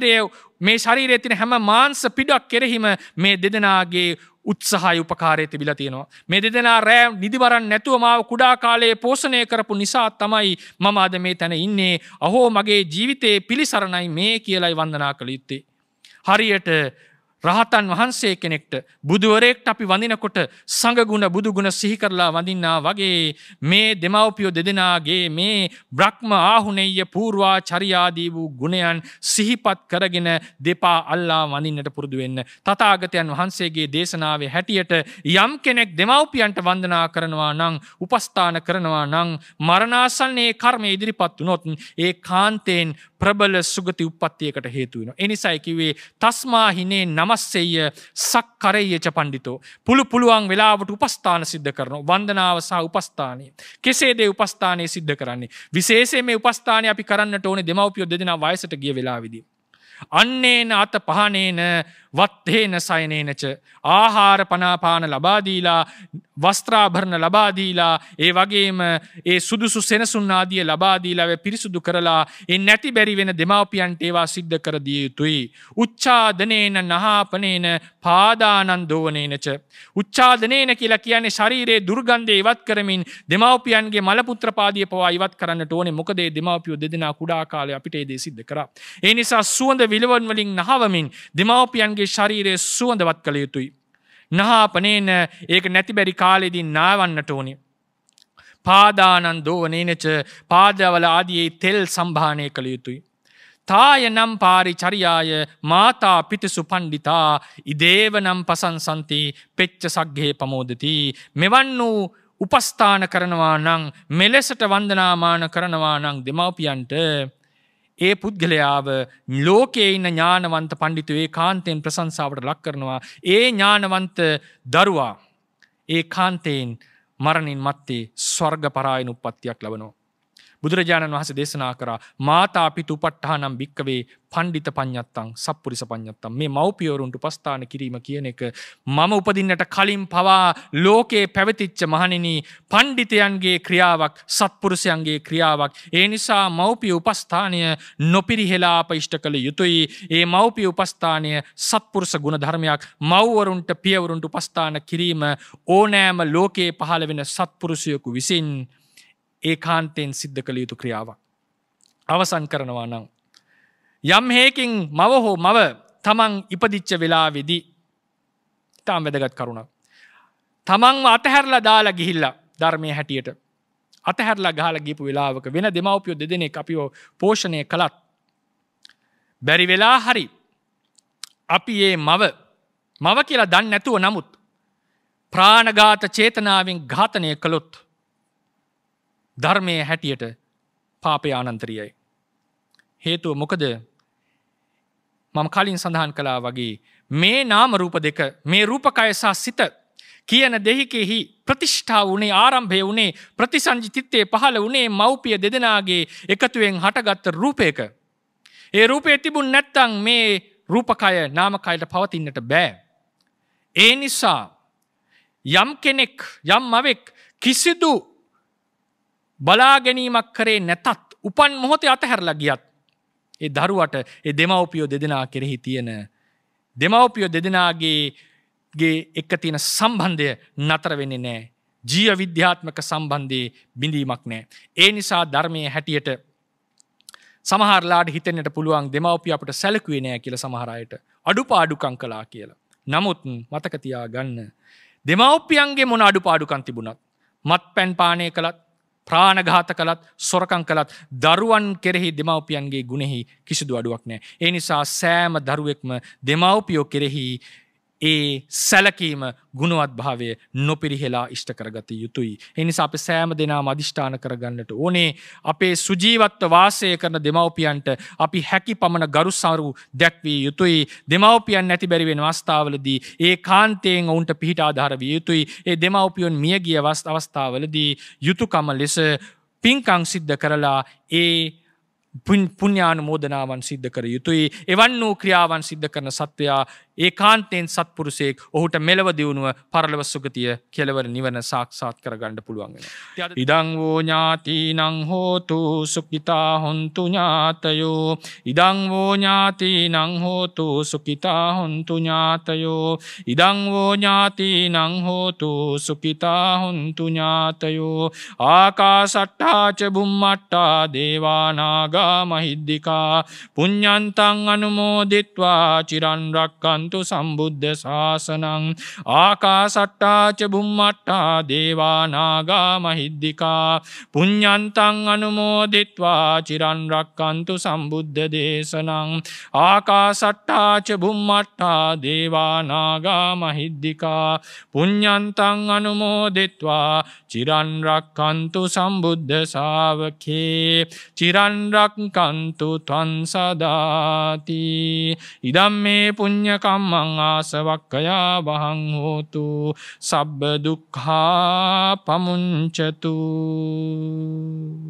ශරීරයේ තියෙන හැම මාංශ පිටක් කෙරෙහිම මේ දෙදෙනාගේ උත්සාහය උපකාරය තිබිලා තියෙනවා. මේ දෙදෙනා රෑ නිදිවරන් නැතුව මාව කුඩා කාලයේ පෝෂණය කරපු නිසා තමයි මම අද මේ තැන ඉන්නේ. අහෝ මගේ ජීවිතේ පිලිසරණයි මේ කියලායි වන්දනා කළ යුත්තේ. හරියට රහතන් වහන්සේ කෙනෙක්ට බුදුවරයෙක්ට අපි වඳිනකොට සංඝගුණ බුදුගුණ සිහි කරලා වඳින්නා වගේ මේ දෙමව්පියෝ දෙදෙනාගේ මේ බ්‍රහ්ම ආහුනේය පූර්වා චරියාදී වූ ගුණයන් සිහිපත් කරගෙන දෙපා අල්ලා වඳින්නට පුරුදු වෙන්න. තථාගතයන් වහන්සේගේ දේශනාවේ හැටියට යම් කෙනෙක් දෙමව්පියන්ට වන්දනා කරනවා නම් උපස්ථාන කරනවා නම් මරණාසන්නයේ කර්මය ඉදිරිපත් වුණොත් ඒ කාන්තෙන් ප්‍රබල සුගති උප්පත්තියකට හේතු වෙනවා. ඒ නිසායි කිව්වේ තස්මා හිනේ නමස්සෙය සක්කරෙය්‍ය ච පණ්ඩිතෝ. පුළුවන් වෙලාවට උපස්ථාන සිද්ධ කරනවා. වන්දනාව සහ උපස්ථානය. කෙසේද උපස්ථානය සිද්ධ කරන්නේ? විශේෂයෙන් මේ උපස්ථානය අපි කරන්නට ඕනේ දෙමව්පියෝ දෙදෙනා වයසට ගිය වෙලාවේදී. අන්නේන අත පහනේන වත්තේන සයනේනච ආහාර පනාපාන ලබා දීලා වස්ත්‍රාභරණ ලබා දීලා ඒ වගේම ඒ සුදුසු සෙනසුන් ආදිය ලබා දීලා පිරිසුදු කරලා ඒ නැති බැරි වෙන දෙමාපියන්ට ඒවා සිද්ධ කර දිය යුතුයි. උච්ඡාදනේන නහාපනේන පාදානං දෝවනේනච. උච්ඡාදනේන කියලා කියන්නේ ශරීරයේ දුර්ගන්ධය ඉවත් කරමින් දෙමාපියන්ගේ මල පුත්‍ර පාදිය පවා ඉවත් කරන්නට ඕනේ. මොකද මේ දෙමාපියෝ දෙදෙනා කුඩා කාලේ අපිට ඒ දේ සිද්ධ කරා. ඒ නිසා සුවඳ විලවුන් වලින් නහවමින් දෙමාපියන්ගේ ශරීරයේ සුවඳවත් කළ යුතුයි. නහාපනේන ඒක නැති බැරි කාලෙදී නාවන්නට ඕනේ. පාදානං දෝවනේනච පාදවල ආදී තෙල් සම්භාණය කළ යුතුයි. තායනම් පාරිචර්යාය මාතා පිතිසු පණ්ඩිතා ඉදේවනම් පසංසන්ති පෙච්ච සග්ගේ පමෝදති. මෙවන් වූ උපස්ථාන කරනවා නම් මෙලෙසට වන්දනාමාන කරනවා නම් දෙමව්පියන්ට ඒ පුද්ගලයාව ලෝකයේ ඉන්න ඥානවන්ත පණ්ඩිතයෝ ඒකාන්තයෙන් ප්‍රශංසාවට ලක් කරනවා. ඒ ඥානවන්ත දරුවා ඒකාන්තයෙන් මරණින් මත්තේ ස්වර්ග පරායන උප්පත්තියක් ලබනවා. බුදුරජාණන් වහන්සේ දේශනා කරා මාතා පිතු උපට්ඨානම් භික්කවේ පණ්ඩිත පඤ්ඤත්තං සප්පුරිස පඤ්ඤත්තං. මේ මව්පියවරුන්ට උපස්ථාන කිරීම කියන එක මම උපදින්නට කලින් පවා ලෝකේ පැවතිච්ච මහණෙනි පණ්ඩිතයන්ගේ ක්‍රියාවක් සත්පුරුෂයන්ගේ ක්‍රියාවක්. ඒ නිසා මව්පිය උපස්ථානය නොපිරිහෙලා අප ඉෂ්ට කළ යුතුයි. ඒ මව්පිය උපස්ථානය සත්පුරුෂ ගුණ ධර්මයක්. මව්වරුන්ට පියවරුන්ට උපස්ථාන කිරීම ඕනෑම ලෝකේ පහළ වෙන සත්පුරුෂයෙකු විසින් ඒකාන්තයෙන් සිද්ධ කළ යුතු ක්‍රියාවක්. අවසන් කරනවා නම් යම් හේකින් මව හෝ මව තමන් ඉපදිච්ච වෙලාවේදී තාම වැදගත් කරුණක්. තමන්ව අතහැරලා දාලා ගිහිල්ලා ධර්මයේ හැටියට අතහැරලා ගහලා ගියපු වෙලාවක වෙන දෙමව්පියෝ දෙදෙනෙක් අපිව පෝෂණය කළත් බැරි වෙලා හරි අපි මේ මව කියලා දන්නේ නැතුව නමුත් ප්‍රාණඝාත චේතනාවෙන් ඝාතනය කළොත් ධර්මයේ හැටියට පාපය අනන්තරියයි. හේතුව මොකද? මම කලින් සඳහන් කළා වගේ මේ නාම රූප දෙක මේ රූපකය සහ සිත කියන දෙහිකෙහි ප්‍රතිෂ්ඨාව උනේ ආරම්භය උනේ ප්‍රතිසංජිතිත්තේ පහළ උනේ මව්පිය දෙදෙනාගේ එකතුවෙන් හටගත් රූපයක. ඒ රූපේ තිබුණ නැත්නම් මේ රූපකය නාමකයට පවතින්නට බෑ. ඒ නිසා යම් කෙනෙක් යම් මවෙක් කිසිදු බලා ගැනීමක් කරේ නැතත් උපන් මොහොතේ අතහැරලා ගියත් ඒ දරුවට ඒ දෙමව්පියෝ දෙදෙනා කෙරෙහි තියෙන දෙමව්පියෝ දෙදෙනාගේ එක්ක තියෙන සම්බන්ධය නතර වෙන්නේ නැහැ. ජීව විද්‍යාත්මක සම්බන්ධයේ බිඳීමක් නැහැ. ඒ නිසා ධර්මයේ හැටියට සමහරලාට හිතෙන්නට පුළුවන් දෙමව්පිය අපට සැලකුවේ නැහැ කියලා සමහර අයට අඩුපාඩුකම් කළා කියලා. නමුත් මතක තියාගන්න දෙමව්පියන්ගේ මොන අඩුපාඩුකම් තිබුණත් මත්පැන් පානය කළත් ප්‍රාණඝාත කළත් සොරකම් කළත් දරුවන් කෙරෙහි දෙමව්පියන්ගේ ගුණෙහි කිසිදු අඩුවක් නැහැ. ඒ නිසා සෑම දරුවෙක්ම දෙමව්පියෝ කෙරෙහි ඒ සැලකීම ගුණවත් භාවය නොපිරිහෙලා ඉෂ්ට කරගත යුතුයි. ඒ නිසා අපි සෑම දෙනාම අදිෂ්ඨාන කරගන්නට ඕනේ අපේ සුජීවත්ව වාසය කරන දෙමව්පියන්ට අපි හැකි පමණ ගරුසරු දැක්විය යුතුයි. දෙමව්පියන් නැති බැරි වෙන අවස්ථාවලදී ඒකාන්තයෙන් ඔවුන්ට පිහිට ආධාර විය යුතුයි. ඒ දෙමව්පියන් මිය ගිය අවස්ථාවලදී යුතුයකම ලෙස පින්කම් සිද්ධ කරලා ඒ පුණ්‍යානුමෝදනාවන් සිද්ධ කර යුතුයි. එවන් වූ ක්‍රියාවන් සිද්ධ කරන සත්වයා ඒකාන්තයෙන් සත්පුරුෂයෙක්. ඔහුට මෙලව දියුණුව පරලොව සුගතිය කෙලවර නිවන සාක්ෂාත් කරගන්න පුළුවන් වෙනවා. ඉදං වූ ඥාතිනං හෝතු සුඛිතා හොන්තු ඥාතයෝ. ඉදං වූ ඥාතිනං හෝතු සුඛිතා හොන්තු ඥාතයෝ. ඉදං වූ ඥාතිනං හෝතු සුඛිතා හොන්තු ඥාතයෝ. ආකාශට්ටා ච බුම්මට්ටා දේවානාගා මහිද්దికා පුඤ්ඤන්තං අනුමෝදිත්වා චිරන් රක්ඛන්තු රක්칸තු සම්බුද්ධ ශාසනං ආකාසට්ටා ච බුම්මට්ටා දේවා නාග මහිද්దికා පුඤ්ඤන්තං අනුමෝදිත්වා චිරන් රක්칸තු සම්බුද්ධ දේශනං ආකාසට්ටා ච බුම්මට්ටා දේවා නාග මහිද්దికා පුඤ්ඤන්තං අනුමෝදිත්වා චිරන් රක්칸තු සම්බුද්ධ ශාවකේ චිරන් රක්칸තු ත්වං සදාති ඉදම්මේ පුඤ්ඤ කම්මං ආසවක්ඛයා වහං හෝතු සබ්බ දුක්ඛා පමුඤ්චතු